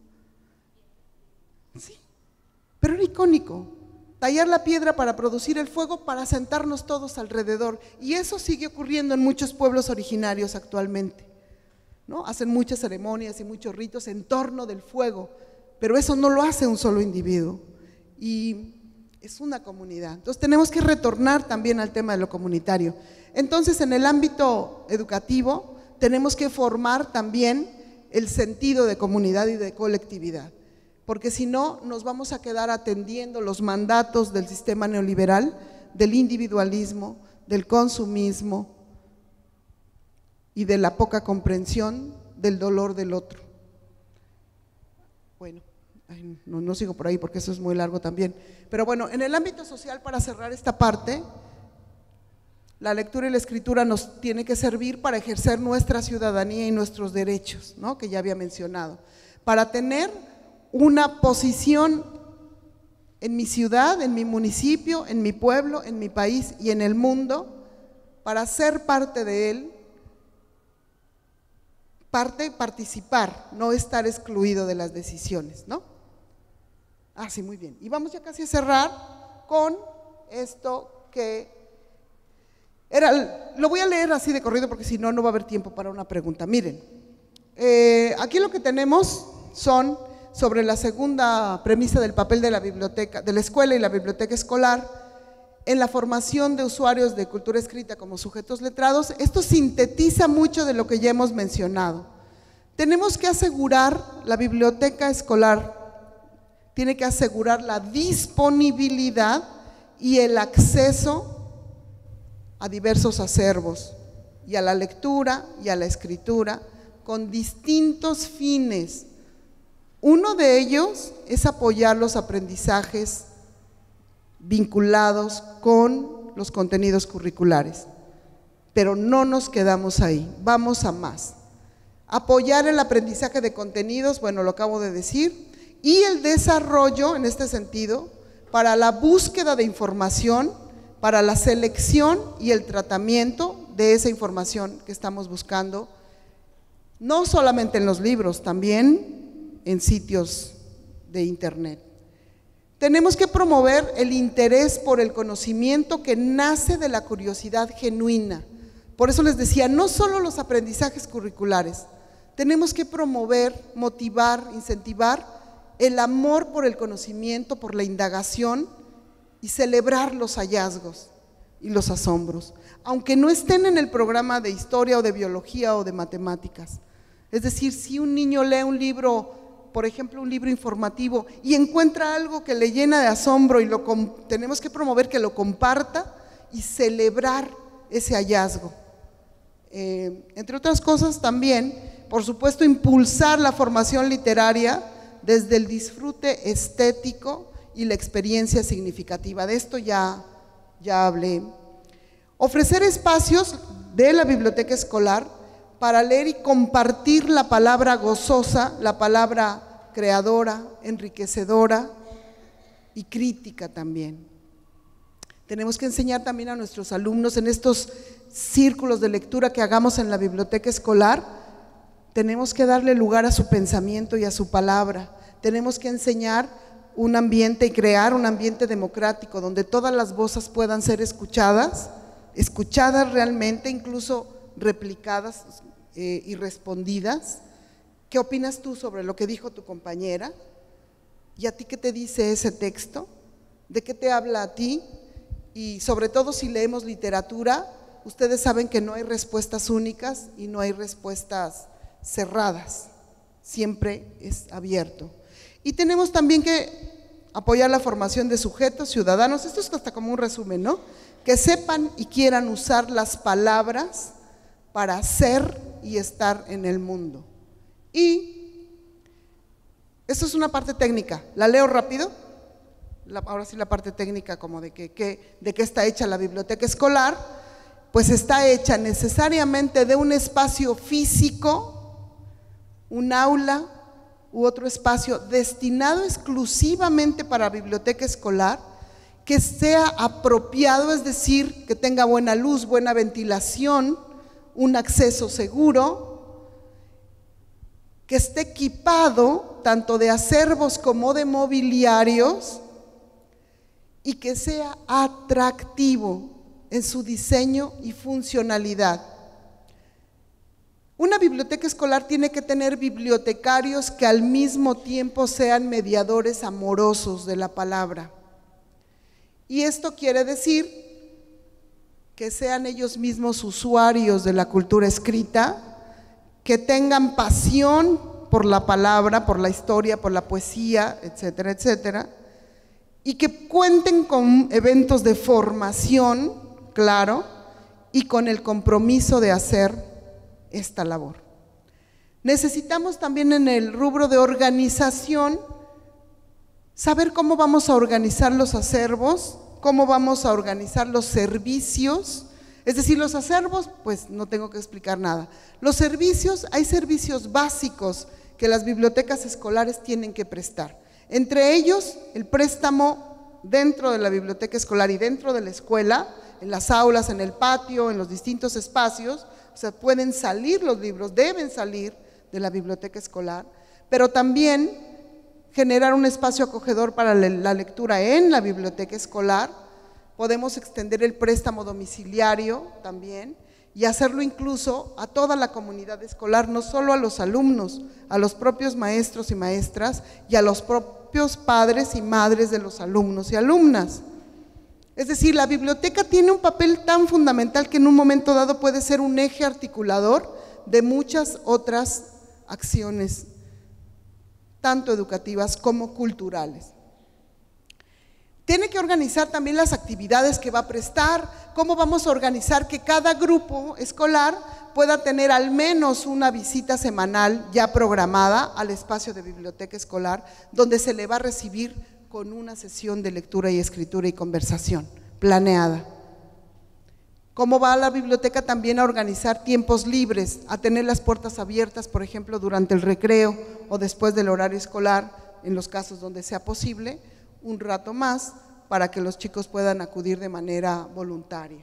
Sí, pero era icónico. Tallar la piedra para producir el fuego, para sentarnos todos alrededor, y eso sigue ocurriendo en muchos pueblos originarios actualmente, ¿no? Hacen muchas ceremonias y muchos ritos en torno del fuego, pero eso no lo hace un solo individuo y es una comunidad. Entonces tenemos que retornar también al tema de lo comunitario. Entonces, en el ámbito educativo tenemos que formar también el sentido de comunidad y de colectividad, porque si no nos vamos a quedar atendiendo los mandatos del sistema neoliberal, del individualismo, del consumismo y de la poca comprensión del dolor del otro. Bueno, Ay, no, no sigo por ahí porque eso es muy largo también. Pero bueno, en el ámbito social, para cerrar esta parte, la lectura y la escritura nos tiene que servir para ejercer nuestra ciudadanía y nuestros derechos, ¿no?, que ya había mencionado, para tener una posición en mi ciudad, en mi municipio, en mi pueblo, en mi país y en el mundo, para ser parte de él, parte, participar, no estar excluido de las decisiones, ¿no? Ah, sí, muy bien. Y vamos ya casi a cerrar con esto que era, lo voy a leer así de corrido porque si no, no va a haber tiempo para una pregunta. Miren, eh, aquí lo que tenemos son, sobre la segunda premisa del papel de la biblioteca, de la escuela y la biblioteca escolar, en la formación de usuarios de cultura escrita como sujetos letrados. Esto sintetiza mucho de lo que ya hemos mencionado. Tenemos que asegurar, la biblioteca escolar tiene que asegurar la disponibilidad y el acceso a diversos acervos y a la lectura y a la escritura con distintos fines. Uno de ellos es apoyar los aprendizajes vinculados con los contenidos curriculares, pero no nos quedamos ahí, vamos a más. Apoyar el aprendizaje de contenidos, bueno, lo acabo de decir, y el desarrollo, en este sentido, para la búsqueda de información, para la selección y el tratamiento de esa información que estamos buscando, no solamente en los libros, también en sitios de internet. Tenemos que promover el interés por el conocimiento que nace de la curiosidad genuina. Por eso les decía, no solo los aprendizajes curriculares, tenemos que promover, motivar, incentivar el amor por el conocimiento, por la indagación y celebrar los hallazgos y los asombros, aunque no estén en el programa de historia o de biología o de matemáticas. Es decir, si un niño lee un libro, por ejemplo, un libro informativo y encuentra algo que le llena de asombro y lo tenemos que promover que lo comparta y celebrar ese hallazgo. Eh, entre otras cosas también, por supuesto, impulsar la formación literaria desde el disfrute estético y la experiencia significativa. De esto ya, ya hablé. Ofrecer espacios de la biblioteca escolar para leer y compartir la palabra gozosa, la palabra creadora, enriquecedora y crítica también. Tenemos que enseñar también a nuestros alumnos en estos círculos de lectura que hagamos en la biblioteca escolar. Tenemos que darle lugar a su pensamiento y a su palabra. Tenemos que enseñar un ambiente y crear un ambiente democrático donde todas las voces puedan ser escuchadas, escuchadas realmente, incluso replicadas eh, y respondidas. ¿Qué opinas tú sobre lo que dijo tu compañera? ¿Y a ti qué te dice ese texto? ¿De qué te habla a ti? Y sobre todo si leemos literatura, ustedes saben que no hay respuestas únicas y no hay respuestas cerradas, siempre es abierto. Y tenemos también que apoyar la formación de sujetos, ciudadanos, esto es hasta como un resumen, ¿no? Que sepan y quieran usar las palabras para ser y estar en el mundo. Y esto es una parte técnica, la leo rápido, la, ahora sí la parte técnica como de que, que, de qué está hecha la biblioteca escolar, pues está hecha necesariamente de un espacio físico, un aula u otro espacio destinado exclusivamente para biblioteca escolar, que sea apropiado, es decir, que tenga buena luz, buena ventilación, un acceso seguro, que esté equipado tanto de acervos como de mobiliarios y que sea atractivo en su diseño y funcionalidad. Una biblioteca escolar tiene que tener bibliotecarios que al mismo tiempo sean mediadores amorosos de la palabra. Y esto quiere decir que sean ellos mismos usuarios de la cultura escrita, que tengan pasión por la palabra, por la historia, por la poesía, etcétera, etcétera, y que cuenten con eventos de formación, claro, y con el compromiso de hacer esta labor. Necesitamos también en el rubro de organización saber cómo vamos a organizar los acervos, cómo vamos a organizar los servicios. Es decir, los acervos, pues no tengo que explicar nada. Los servicios, hay servicios básicos que las bibliotecas escolares tienen que prestar. Entre ellos, el préstamo dentro de la biblioteca escolar y dentro de la escuela, en las aulas, en el patio, en los distintos espacios. O sea, pueden salir los libros, deben salir de la biblioteca escolar, pero también generar un espacio acogedor para la lectura en la biblioteca escolar. Podemos extender el préstamo domiciliario también y hacerlo incluso a toda la comunidad escolar, no solo a los alumnos, a los propios maestros y maestras y a los propios padres y madres de los alumnos y alumnas. Es decir, la biblioteca tiene un papel tan fundamental que en un momento dado puede ser un eje articulador de muchas otras acciones, tanto educativas como culturales. Tiene que organizar también las actividades que va a prestar, cómo vamos a organizar que cada grupo escolar pueda tener al menos una visita semanal ya programada al espacio de biblioteca escolar, donde se le va a recibir con una sesión de lectura y escritura y conversación planeada. ¿Cómo va la biblioteca también a organizar tiempos libres, a tener las puertas abiertas, por ejemplo, durante el recreo o después del horario escolar, en los casos donde sea posible, un rato más para que los chicos puedan acudir de manera voluntaria?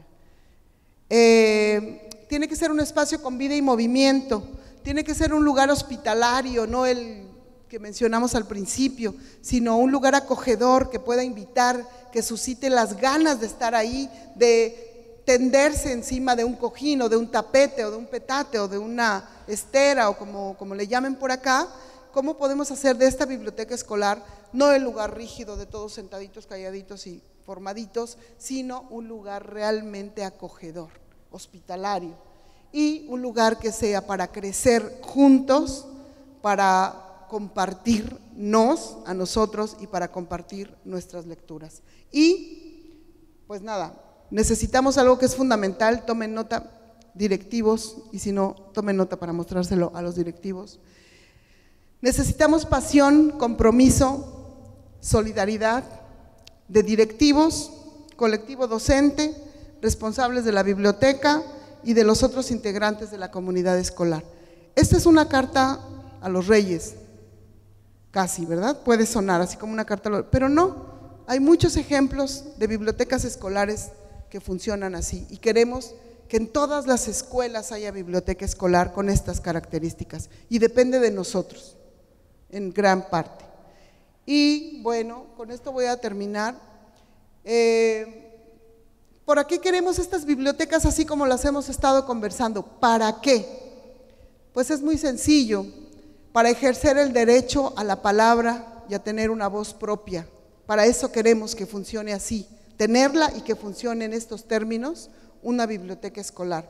Eh, tiene que ser un espacio con vida y movimiento, tiene que ser un lugar hospitalario, no el que mencionamos al principio, sino un lugar acogedor que pueda invitar, que suscite las ganas de estar ahí, de tenderse encima de un cojín o de un tapete o de un petate o de una estera o como, como le llamen por acá. ¿Cómo podemos hacer de esta biblioteca escolar no el lugar rígido de todos sentaditos, calladitos y formaditos, sino un lugar realmente acogedor, hospitalario, y un lugar que sea para crecer juntos, para compartirnos a nosotros y para compartir nuestras lecturas? Y pues nada, necesitamos algo que es fundamental, tomen nota, directivos, y si no, tomen nota para mostrárselo a los directivos. Necesitamos pasión, compromiso, solidaridad de directivos, colectivo docente, responsables de la biblioteca y de los otros integrantes de la comunidad escolar. Esta es una carta a los reyes, casi, ¿verdad? Puede sonar así como una carta a los… pero no, hay muchos ejemplos de bibliotecas escolares que funcionan así y queremos que en todas las escuelas haya biblioteca escolar con estas características y depende de nosotros en gran parte. Y bueno, con esto voy a terminar. Eh, ¿Por qué queremos estas bibliotecas así como las hemos estado conversando? ¿Para qué? Pues es muy sencillo, para ejercer el derecho a la palabra y a tener una voz propia. Para eso queremos que funcione así, tenerla y que funcione en estos términos una biblioteca escolar.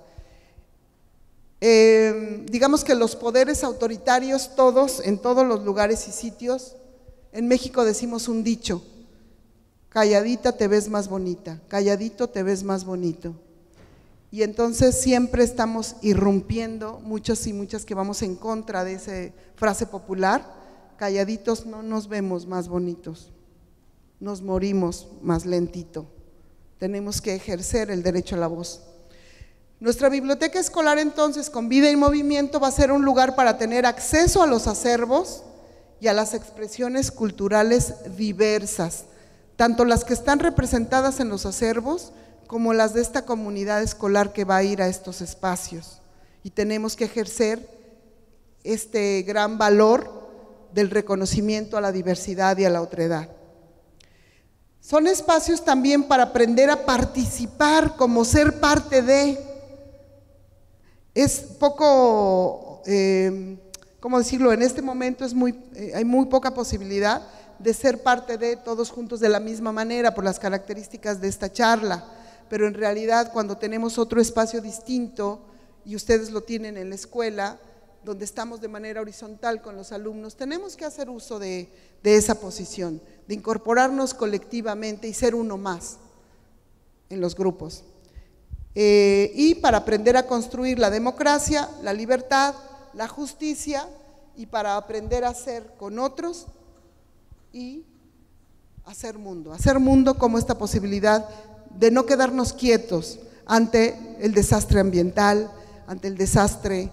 Eh, digamos que los poderes autoritarios todos, en todos los lugares y sitios, en México decimos un dicho: calladita te ves más bonita, calladito te ves más bonito. Y entonces siempre estamos irrumpiendo, muchos y muchas que vamos en contra de esa frase popular: calladitos no nos vemos más bonitos, nos morimos más lentito. Tenemos que ejercer el derecho a la voz. Nuestra biblioteca escolar entonces, con vida y movimiento, va a ser un lugar para tener acceso a los acervos y a las expresiones culturales diversas, tanto las que están representadas en los acervos como las de esta comunidad escolar que va a ir a estos espacios. Y tenemos que ejercer este gran valor del reconocimiento a la diversidad y a la otredad. Son espacios también para aprender a participar, como ser parte de… Es poco, eh, ¿cómo decirlo? En este momento es muy, eh, hay muy poca posibilidad de ser parte de todos juntos de la misma manera por las características de esta charla, pero en realidad cuando tenemos otro espacio distinto y ustedes lo tienen en la escuela, donde estamos de manera horizontal con los alumnos, tenemos que hacer uso de, de esa posición, de incorporarnos colectivamente y ser uno más en los grupos. Eh, y para aprender a construir la democracia, la libertad, la justicia, y para aprender a ser con otros y hacer mundo, hacer mundo como esta posibilidad de no quedarnos quietos ante el desastre ambiental, ante el desastre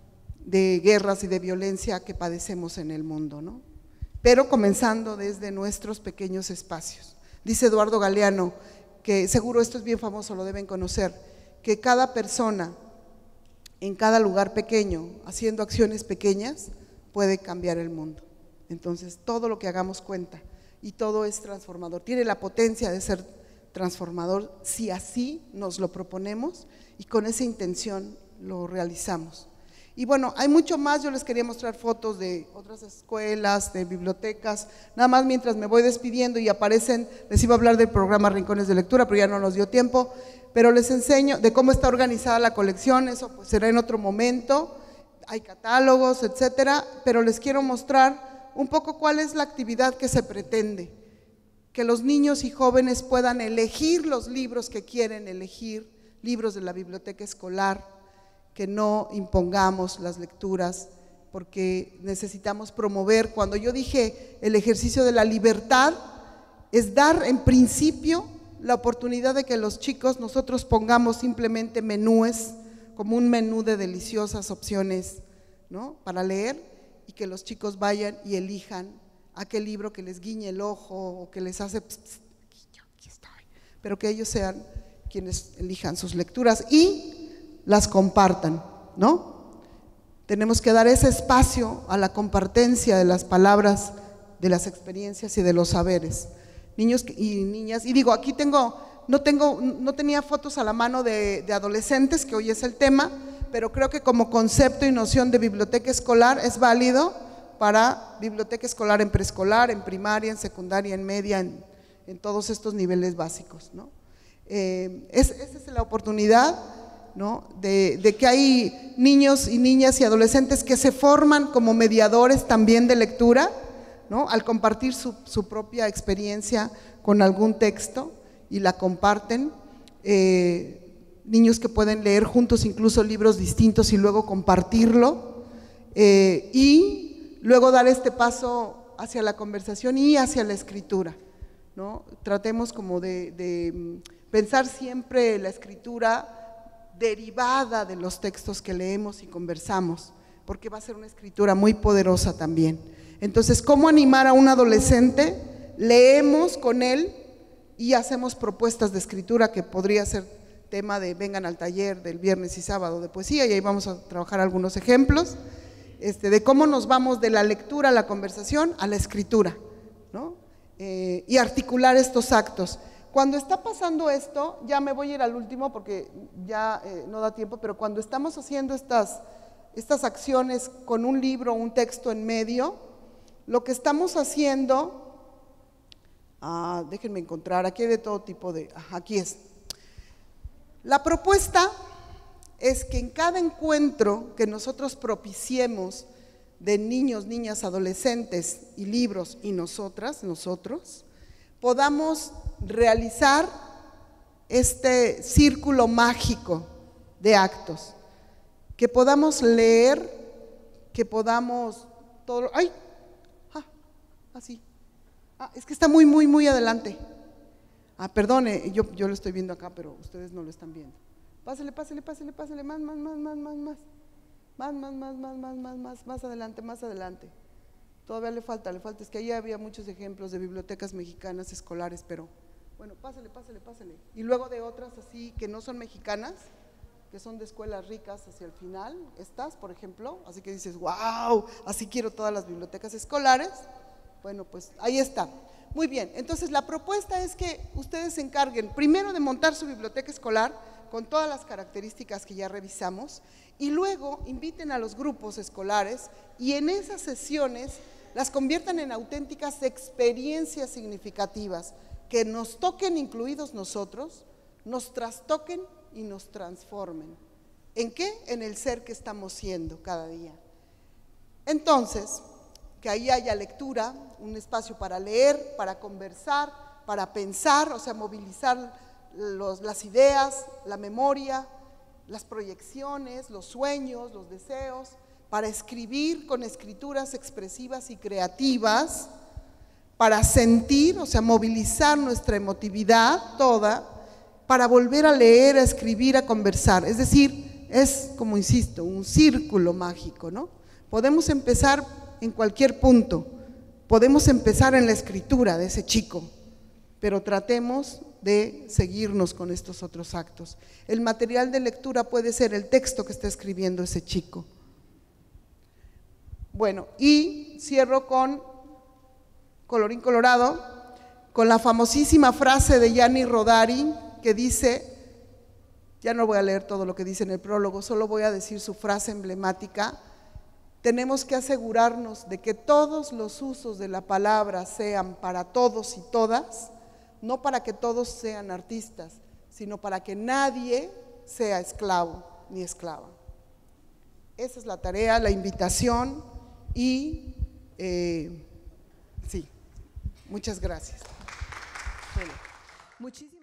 de guerras y de violencia que padecemos en el mundo, ¿no? Pero comenzando desde nuestros pequeños espacios. Dice Eduardo Galeano, que seguro esto es bien famoso, lo deben conocer, que cada persona en cada lugar pequeño, haciendo acciones pequeñas, puede cambiar el mundo. Entonces, todo lo que hagamos cuenta y todo es transformador. Tiene la potencia de ser transformador si así nos lo proponemos y con esa intención lo realizamos. Y bueno, hay mucho más, yo les quería mostrar fotos de otras escuelas, de bibliotecas, nada más mientras me voy despidiendo y aparecen, les iba a hablar del programa Rincones de Lectura, pero ya no nos dio tiempo, pero les enseño de cómo está organizada la colección, eso pues será en otro momento, hay catálogos, etcétera, pero les quiero mostrar un poco cuál es la actividad que se pretende, que los niños y jóvenes puedan elegir los libros que quieren elegir, libros de la biblioteca escolar, que no impongamos las lecturas, porque necesitamos promover. Cuando yo dije el ejercicio de la libertad, es dar en principio la oportunidad de que los chicos, nosotros pongamos simplemente menúes, como un menú de deliciosas opciones, ¿no?, para leer, y que los chicos vayan y elijan aquel libro que les guiñe el ojo o que les hace, pss, pss, aquí estoy, pero que ellos sean quienes elijan sus lecturas y las compartan, ¿no? Tenemos que dar ese espacio a la compartencia de las palabras, de las experiencias y de los saberes. Niños y niñas, y digo, aquí tengo, no tengo, no tenía fotos a la mano de, de adolescentes, que hoy es el tema, pero creo que como concepto y noción de biblioteca escolar es válido para biblioteca escolar en preescolar, en primaria, en secundaria, en media, en, en todos estos niveles básicos, ¿no? Eh, es, esa es la oportunidad, ¿no?, de, de que hay niños y niñas y adolescentes que se forman como mediadores también de lectura, ¿no?, al compartir su, su propia experiencia con algún texto y la comparten, eh, niños que pueden leer juntos incluso libros distintos y luego compartirlo, eh, y luego dar este paso hacia la conversación y hacia la escritura, ¿no? Tratemos como de, de pensar siempre la escritura derivada de los textos que leemos y conversamos, porque va a ser una escritura muy poderosa también. Entonces, ¿cómo animar a un adolescente? Leemos con él y hacemos propuestas de escritura, que podría ser tema de vengan al taller del viernes y sábado de poesía, y ahí vamos a trabajar algunos ejemplos este, de cómo nos vamos de la lectura a la conversación a la escritura, ¿no? Eh, y articular estos actos. Cuando está pasando esto, ya me voy a ir al último porque ya eh, no da tiempo, pero cuando estamos haciendo estas, estas acciones con un libro o un texto en medio, lo que estamos haciendo, ah, déjenme encontrar, aquí hay de todo tipo de, ah, aquí es. La propuesta es que en cada encuentro que nosotros propiciemos de niños, niñas, adolescentes y libros y nosotras, nosotros, podamos realizar este círculo mágico de actos, que podamos leer, que podamos todo, ¡ay! Ah, así, ah, es que está muy, muy, muy adelante. Ah, perdone, yo, yo lo estoy viendo acá, pero ustedes no lo están viendo. Pásale, pásale, pásale, pásale, más, más, más, más, más, más, más, más, más, más, más, más, más, más adelante, más adelante. Todavía le falta, le falta, es que ahí había muchos ejemplos de bibliotecas mexicanas escolares, pero bueno, pásale, pásale, pásale. Y luego de otras así que no son mexicanas, que son de escuelas ricas hacia el final, estas, por ejemplo, así que dices, wow, así quiero todas las bibliotecas escolares. Bueno, pues ahí está. Muy bien, entonces la propuesta es que ustedes se encarguen primero de montar su biblioteca escolar con todas las características que ya revisamos y luego inviten a los grupos escolares y en esas sesiones las conviertan en auténticas experiencias significativas que nos toquen, incluidos nosotros, nos trastoquen y nos transformen. ¿En qué? En el ser que estamos siendo cada día. Entonces, que ahí haya lectura, un espacio para leer, para conversar, para pensar, o sea, movilizar los, las ideas, la memoria, las proyecciones, los sueños, los deseos, para escribir con escrituras expresivas y creativas, para sentir, o sea, movilizar nuestra emotividad toda, para volver a leer, a escribir, a conversar. Es decir, es, como insisto, un círculo mágico, ¿no? Podemos empezar en cualquier punto, podemos empezar en la escritura de ese chico, pero tratemos de seguirnos con estos otros actos. El material de lectura puede ser el texto que está escribiendo ese chico. Bueno, y cierro con, colorín colorado, con la famosísima frase de Gianni Rodari que dice, ya no voy a leer todo lo que dice en el prólogo, solo voy a decir su frase emblemática: tenemos que asegurarnos de que todos los usos de la palabra sean para todos y todas, no para que todos sean artistas, sino para que nadie sea esclavo ni esclava. Esa es la tarea, la invitación y eh, sí, muchas gracias. Bueno, muchísimas